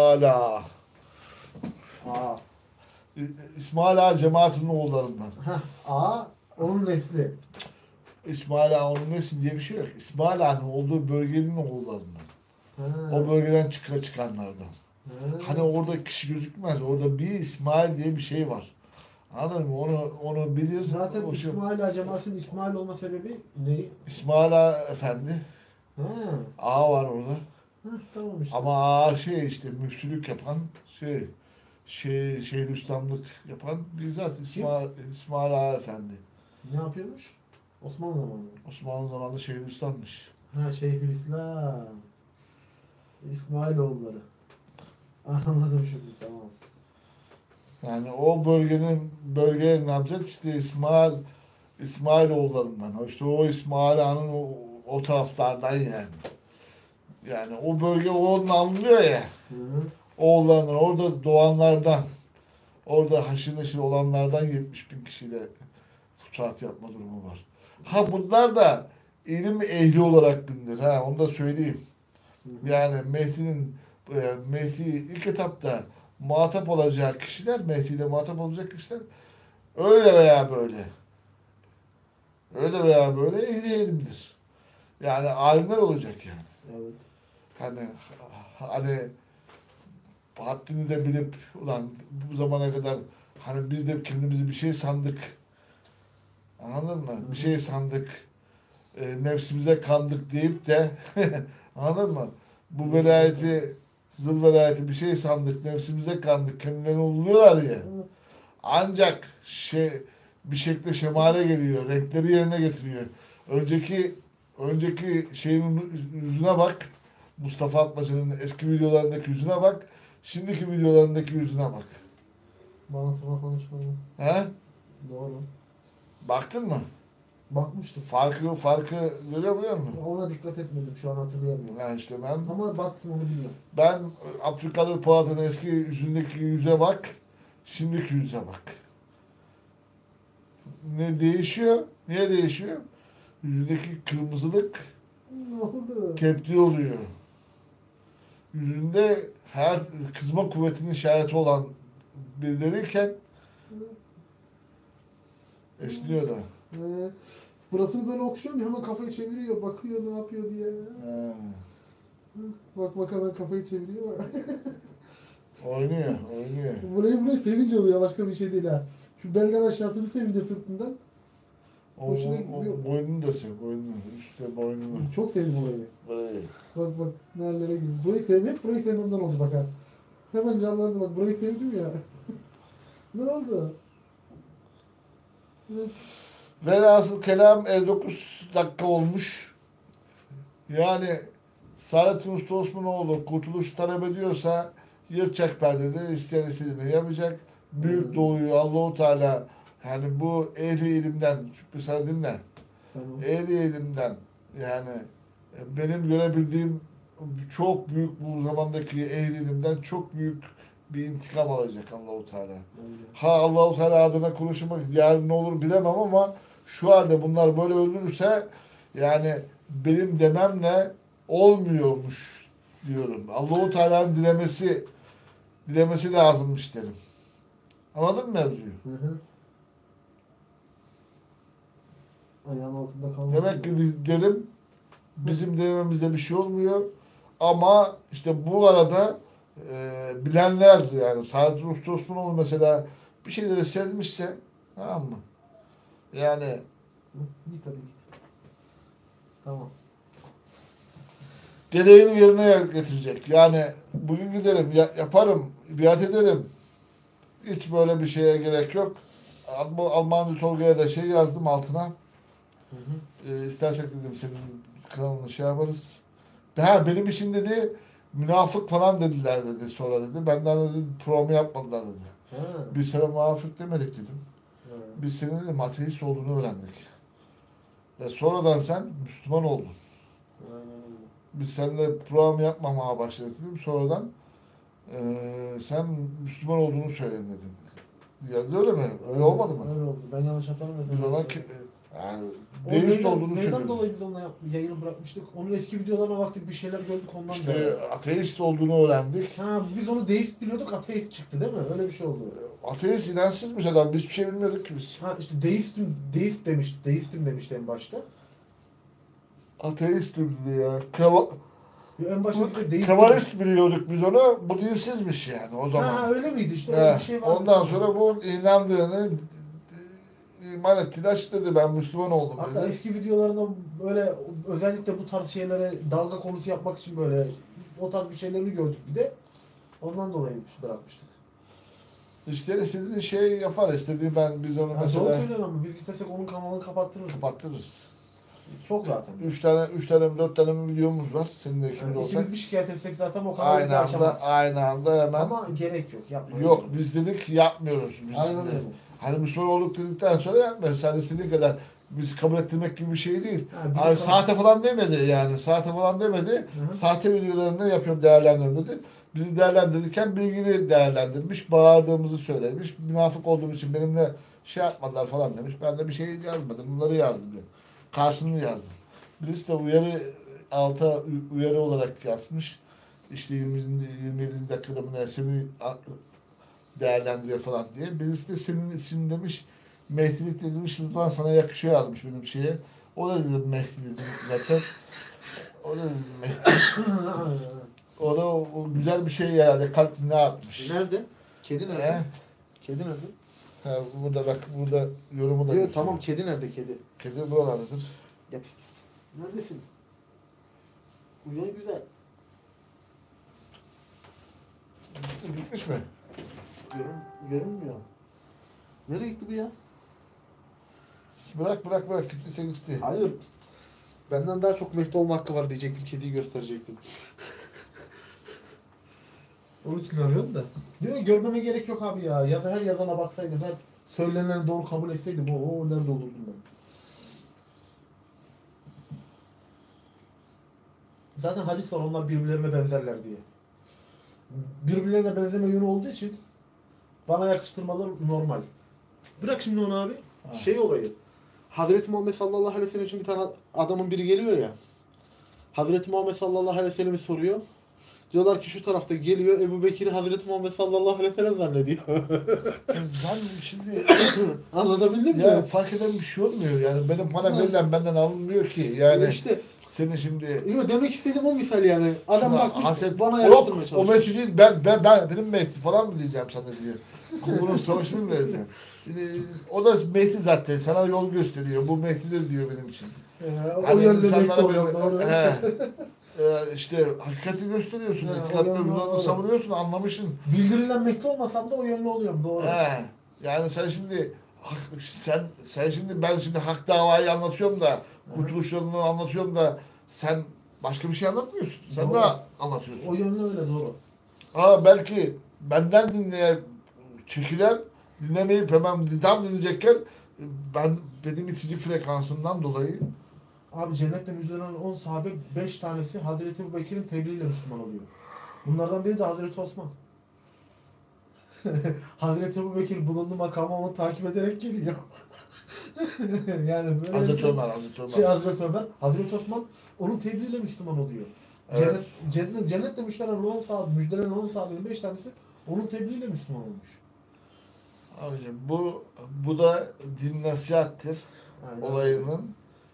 A. İsmail Ağa cemaatinin oğullarından. A. Onun nesli. İsmail Ağa onun nesi diye bir şey yok. İsmail Ağa'nın olduğu bölgenin oğullarından. Ha. O bölgeden çıkanlardan. Ha. Hani orada kişi gözükmez. Orada bir İsmail diye bir şey var. Anladın mı? Onu bilir. Zaten O şey, İsmail Ağa cemaatinin İsmail olma sebebi ne? İsmail Ağa Efendi. Ha. Ağa var orada. Ha, tamam işte. Ama ağa şey işte müftülük yapan Şeyhülislamlık yapan bizzat İsmail Ağa Efendi. Ne yapıyormuş? Osmanlı zamanında. Osmanlı zamanında Şeyhülislam'mış. Ha, Şeyhülislam. İsmailoğulları. Anladım şimdi, tamam. Yani o bölgeye namzet işte İsmailoğullarından. İşte o İsmail Ağa'nın o taraflardan yani. Yani o bölge onun anlıyor ya. Hı hı. Oğullarından, orada doğanlardan, orada haşır neşir olanlardan 70 bin kişiyle futuhat yapma durumu var. Ha bunlar da ilim ehli olarak bilinir. Ha onu da söyleyeyim. Hı hı. Yani Mehdi ilk etapta muhatap olacağı kişiler, Mehdi ile muhatap olacak kişiler öyle veya böyle. Öyle veya böyle ehli ilimdir. Yani alimler olacak yani. Evet. Hani haddini de bilip ulan bu zamana kadar hani biz de kendimizi bir şey sandık. Anladın mı? Hı hı. Bir şey sandık. Nefsimize kandık deyip de anladın mı? Bu velayeti zıl velayeti bir şey sandık. Nefsimize kandık. Kendilerini uluyorlar ya. Hı. Ancak bir şekilde şemale geliyor. Renkleri yerine getiriyor. Önceki şeyin yüzüne bak. Mustafa Atmaca'nın eski videolarındaki yüzüne bak. Şimdiki videolarındaki yüzüne bak. Bana tırnak konuşmayı. He? Doğru. Baktın mı? Bakmıştım. Farkı görebiliyor musun? Ona dikkat etmedim. Şu an hatırlayamıyorum. Yani işte Ama baktım, onu biliyorum. ben Abdülkadir Polat'ın eski yüzündeki yüze bak. Şimdiki yüze bak. Ne değişiyor? Niye değişiyor? Yüzündeki kırmızılık Ne oldu? tepti oluyor. Yüzünde her kızma kuvvetinin işareti olan birileriyken esniyor da. Burasını böyle okşuyorum ya, hemen kafayı çeviriyor. Bakıyor ne yapıyor diye. Ha. Bak hemen kafayı çeviriyor. Oynuyor. Burayı sevince oluyor. Başka bir şey değil ha. Şu belden aşağısını sevince sırtından. Hoşuna gidiyor. Boynunu da sev. Boynunu. Üstte boynunu. Çok sevdim orayı. Burayı. Bak nerelere gidiyor. Burayı sevdim. Hep burayı sevmemden oldu bak ha. Hemen canlandı bak. Burayı sevdim ya. Ne oldu? Velhasıl kelam 59 dakika olmuş. Yani Saadettin Usta Osmanoğlu kurtuluş talep ediyorsa yırtacak perdede isteyen istediğini yapacak. Büyük Doğu'yu Allahu Teala yani bu ehli ilimden çünkü sen dinle. Tamam. Ehli ilimden yani benim görebildiğim çok büyük bu zamandaki ehli ilimden çok büyük bir intikam alacak Allahu Teala. Öyle. Ha Allahu Teala adına konuşmak yarın ne olur bilemem ama şu halde bunlar böyle öldürürse yani benim dememle olmuyormuş diyorum. Allahu Teala'nın dilemesi lazımmış derim. Anladın mı mevzuyu? Hı hı. Ayağın altında kalmasın. Demek ki biz derim bizim dememizde bir şey olmuyor ama işte bu arada bilenler yani Saadettin Usta Osmanoğlu mesela bir şeyleri sezmişse tamam mı? Yani Hı, git hadi git. Tamam. gereğini yerine getirecek. Yani bugün giderim, yaparım, biat ederim. Hiç böyle bir şeye gerek yok. Almancı Tolga'ya da şey yazdım altına. Hı hı. İstersek dedim senin kanalını şey yaparız. Ha benim işim dedi münafık falan dediler dedi sonra dedi. Benden dedi promo yapmadılar dedi. Ha. Biz sana münafık demedik dedim. Ha. Biz senin dedim ateist olduğunu öğrendik. Ve sonradan sen Müslüman oldun. Aynen öyle. Biz seninle program yapmamaya başladık dedim. Sonradan sen Müslüman olduğunu söyledin dedim. Yani öyle mi? Öyle olmadı mı? Öyle oldu. Ben yanlış hatırlamıyorum. Biz ona yani O deist neyden- olduğunu Neyden söylüyoruz. dolayı biz onunla yayını bırakmıştık? Onun eski videolarına baktık, bir şeyler gördük ondan dolayı. İşte ateist olduğunu öğrendik. Ha, biz onu deist biliyorduk, ateist çıktı değil mi? Öyle bir şey oldu. Ateist inançsızmış adam. Biz bir şey bilmiyorduk ki biz. Ha işte deistim demişti en başta. Ateistim ya. En başta bize deist Kemalist biliyorduk biz onu. Bu dinsizmiş yani o zaman. Ha öyle miydi işte, öyle bir şey vardı. Ondan sonra bu inandığını iman ettiğini açıkladı. Ben Müslüman oldum Hatta dedi. eski videolarında böyle özellikle bu tarz şeylere dalga konusu yapmak için böyle o tarz bir şeylerini gördük bir de. Ondan dolayı bırakmıştık. İşte istediğin şey yapar. İstediği biz onu Ya doğru mesela söylüyorsun ama biz istesek onun kanalını kapattırırız. kapattırırız. Çok zaten. 3 tane mi 4 tane mi videomuz var. Seninle ikimiz Yani olsak. ikimiz bir şikayet etsek zaten o kanalı Aynı açamaz. anda, aynı anda hemen. Ama gerek yok, yapmayın. Yok biz dedik yapmıyoruz. Biz Aynen öyle. hani Müslüman olduk dedikten sonra yapmıyoruz. Sen istediğin kadar bizi kabul ettirmek gibi bir şey değil. Ha, bizi Ay, kabul- saate falan demedi yani. Saate falan demedi. Hı hı. Sahte videolarını yapıyorum değerlendiriyorum dedi. Bizi değerlendirirken bilgili değerlendirmiş. Bağırdığımızı söylemiş. Münafık olduğum için benimle şey yapmadılar falan demiş. Ben de bir şey yazmadım. Bunları yazdım. Yani. Karşılığını yazdım. Birisi de uyarı olarak yazmış. İşte 27. dakikada mı ne seni değerlendiriyor falan diye. Birisi de senin için demiş Mehdilik de demiş Rıdvan sana yakışıyor yazmış benim şeye. O da dedim Mehdi dedim zaten. O da dedim Mehdi. O da o güzel bir şey herhalde kalbine atmış. Nerede? Kedi nerede? He? Kedi nerede? Ha, burada bak burada yorumu da Yok gösteriyor. tamam, kedi nerede kedi? Kedi buralardadır. Ya, pis, pis, pis. Neredesin? Uyan güzel. Gitmiş mi? Görünmüyor. Nereye gitti bu ya? Bırak gittiyse gitti. Hayır. Benden daha çok Mehdi olma hakkı var diyecektim. Kediyi gösterecektim. Onun için arıyorum da. Diyor görmeme gerek yok abi ya. Ya da her yazana baksaydım, her söyleneni doğru kabul etseydim o nerede olurdum ben. Zaten hadis var, onlar birbirlerine benzerler diye. Birbirlerine benzeme yönü olduğu için bana yakıştırmaları normal. Bırak şimdi onu abi. Ha. Şey olayı. Hazreti Muhammed sallallahu aleyhi ve sellem için bir tane adamın biri geliyor ya. Hazreti Muhammed sallallahu aleyhi ve sellem'i soruyor. Diyorlar ki şu tarafta geliyor. Ebu Bekir'i Hazreti Muhammed sallallahu aleyhi ve sellem zannediyor. Sen şimdi Anlatabildim mi? ya fark eden bir şey olmuyor yani benim para verilen benden alınmıyor ki yani işte seni şimdi demek istediğim o misal yani. Adam şuna bakmış haset bana yok yakıştırmaya o çalışıyor. Mehdi değil benim Mehdi falan mı diyeceğim sana diye. Bunun savaşını mı vereceğim? O da Mehdi zaten sana yol gösteriyor. Bu Mehdi'dir diyor benim için. O Hani yönlü insanlara Mehdi oluyor doğru. İşte hakikati gösteriyorsun. Ha, İtikadını o yönlü doğru. savunuyorsun anlamışsın. Bildirilen Mehdi olmasam da o yönlü oluyorum doğru. Yani sen şimdi sen şimdi ben şimdi hak davayı anlatıyorum da kurtuluş yolunu anlatıyorum da sen başka bir şey anlatmıyorsun. Sen Doğru. de anlatıyorsun. O yönlü öyle doğru. Belki benden çekilen dinlemeyip hemen tam dinleyecekken benim itici frekansından dolayı Abi cennette müjdelenen 10 sahabe 5 tanesi Hazreti Ebu Bekir'in tebliğiyle Müslüman oluyor. Bunlardan biri de Hazreti Osman. Hazreti Ebubekir bulunduğu makama onu takip ederek geliyor. Yani böyle Hazreti Ömer, Hazreti Ömer. Hazreti Ömer, Hazreti Osman onun tebliğiyle Müslüman oluyor. Evet. Cennetle müjdelen onun sağlayan 5 tanesi onun tebliğiyle Müslüman olmuş. Abicim bu da din nasihattir. Aynen. Olayının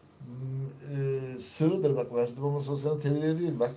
sırrıdır bak. Hazreti Muhammed sallallahu aleyhi ve sellem tebliğ değil bak.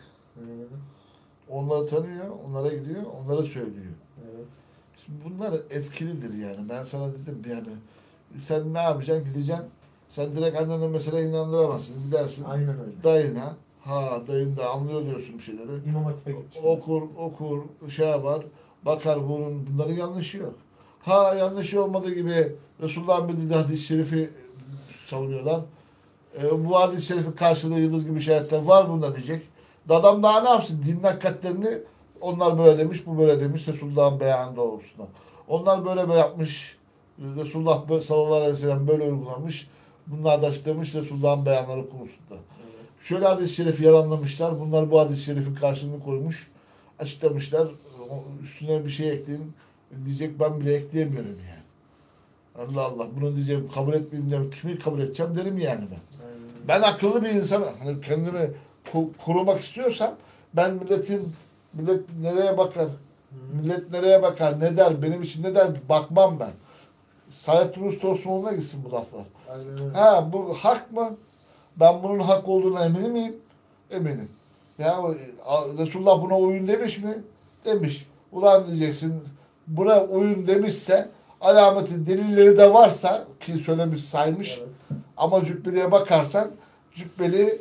Onları tanıyor, onlara gidiyor, onlara söylüyor. Evet. Şimdi bunlar etkilidir yani. Ben sana dedim yani sen ne yapacaksın? Gideceksin. Sen direkt annene mesela inandıramazsın. Gidersin. Aynen öyle. Dayına. Dayın da anlıyor diyorsun bir şeyleri. İmam Hatip'e gitmiş. Okur, şey yapar. Bakar bunların yanlışı yok. Yanlışı olmadığı gibi Resulullah'ın bildiği hadis-i şerifi savunuyorlar. Bu hadis-i şerifin karşılığı yıldız gibi şahitler var bunda diyecek. Adam daha ne yapsın? Dinin hakikatlerini onlar böyle demiş, bu böyle demiş Resulullah'ın beyanı doğrultusunda. Onlar böyle yapmış. Resulullah sallallahu aleyhi ve sellem böyle uygulamış. Bunlar da demiş Resulullah'ın beyanları konusunda. Evet. Şöyle hadis-i şerifi yalanlamışlar. Bunlar bu hadis-i şerifin karşılığını koymuş. Açıklamışlar. Üstüne bir şey ekleyin. Diyecek ben bile ekleyemiyorum yani. Allah Allah. Bunu diyeceğim kabul etmeyeyim de kimi kabul edeceğim derim yani ben. Aynen. Ben akıllı bir insan. Hani kendimi korumak istiyorsam ben millet nereye bakar? Millet nereye bakar? Ne der? Benim için ne der? Bakmam ben. Saadettin Ustaoğlu'na gitsin bu laflar. Aynen. Bu hak mı? Ben bunun hak olduğuna emin miyim? Eminim. Ya Resulullah buna uyun demiş mi? Demiş. Ulan diyeceksin buna uyun demişse alameti delilleri de varsa ki söylemiş saymış Evet. ama cübbeliye bakarsan cübbeli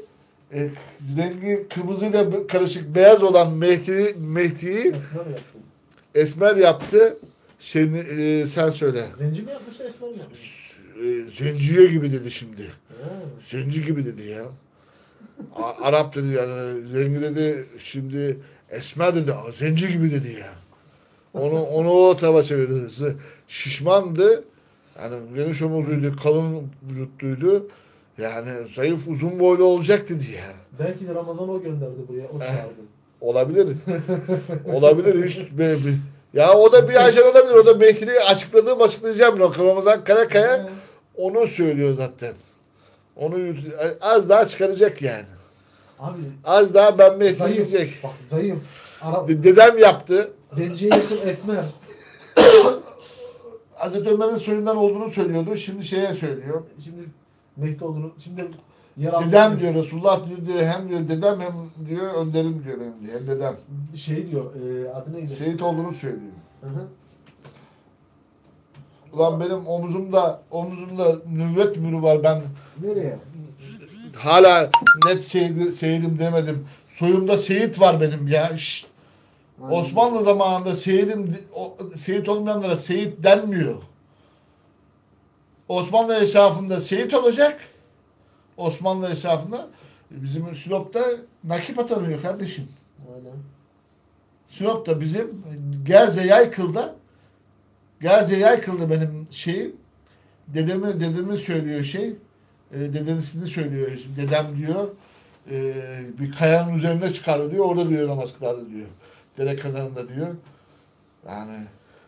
rengi kırmızıyla karışık beyaz olan Mehdi'yi esmer yaptı. Sen söyle. Zenci mi yapmış da esmer mi yapmış? Zenciye gibi dedi şimdi. Ha. Zenci gibi dedi ya. Arap dedi yani. Zengi dedi şimdi esmer dedi. Zenci gibi dedi ya. Onu o tarafa çevirdi. Şişmandı. Yani geniş omuzluydu, kalın vücutluydu. Yani zayıf, uzun boylu olacak dedi ya. Belki de Ramazan o gönderdi buraya. O çağırdı. Olabilir. Olabilir. Ya o da bir ajan olabilir. O da Mehdi'yi açıklayacağım. Ramazan Karakaya onu söylüyor zaten. Onu az daha çıkaracak yani. Abi Az daha ben Mehdi zayıf. diyecek. Bak zayıf. Dedem yaptı. Zenciye yakın esmer. Hazreti Ömer'in soyundan olduğunu söylüyordu. Şimdi şeye söylüyor. Şimdi Mehdi olduğunu. Şimdi Dedem diyor. Resulullah diyor hem diyor dedem hem diyor önderim diyor benim diyor. Hem dedem. Şey diyor. Adı neydi? Seyit olduğunu söylüyor. Hı hı. Ulan benim omuzumda nüvvet mürü var. Ben Nereye? hala net seyidim demedim. Soyumda seyit var benim ya. Şşt. Osmanlı zamanında seyit olmayanlara seyit denmiyor. Osmanlı eşrafında seyit olacak. Osmanlı eşrafında bizim Sinop'ta nakip atanıyor kardeşim. Aynen. Sinop'ta bizim Gerze Yaykıl'da benim şeyim. Dedemi söylüyor dedesini söylüyor. Dedem diyor bir kayanın üzerine çıkardı diyor. Orada diyor namaz kılardı diyor. Dere kenarında diyor. Yani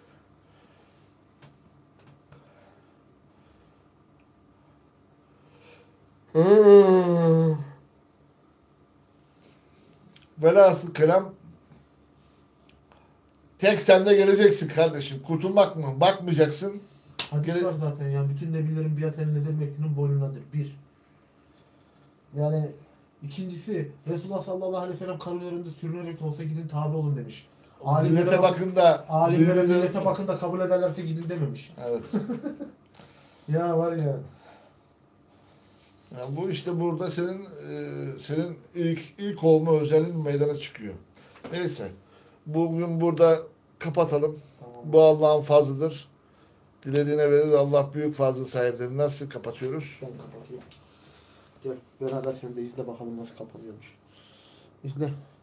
velhasıl kelam tek sende geleceksin kardeşim. Kurtulmak mı? Bakmayacaksın. Hadis var zaten ya. Bütün nebilerin biat nedir Mekke'nin boynunadır. Bir. Yani ikincisi Resulullah sallallahu aleyhi ve sellem karılarında sürünerek de olsa gidin tabi olun demiş. Millete bakın da alimlere millete bakın da kabul ederlerse gidin dememiş. evet. Ya var ya. Yani bu işte burada senin ilk olma özelliğin meydana çıkıyor. Neyse. Bugün burada kapatalım. Tamam. Bu Allah'ın fazlıdır. Dilediğine verir. Allah büyük fazla sahipleri. Nasıl kapatıyoruz? Ben kapatayım. Gel beraber sen de izle bakalım nasıl kapanıyormuş. İzle.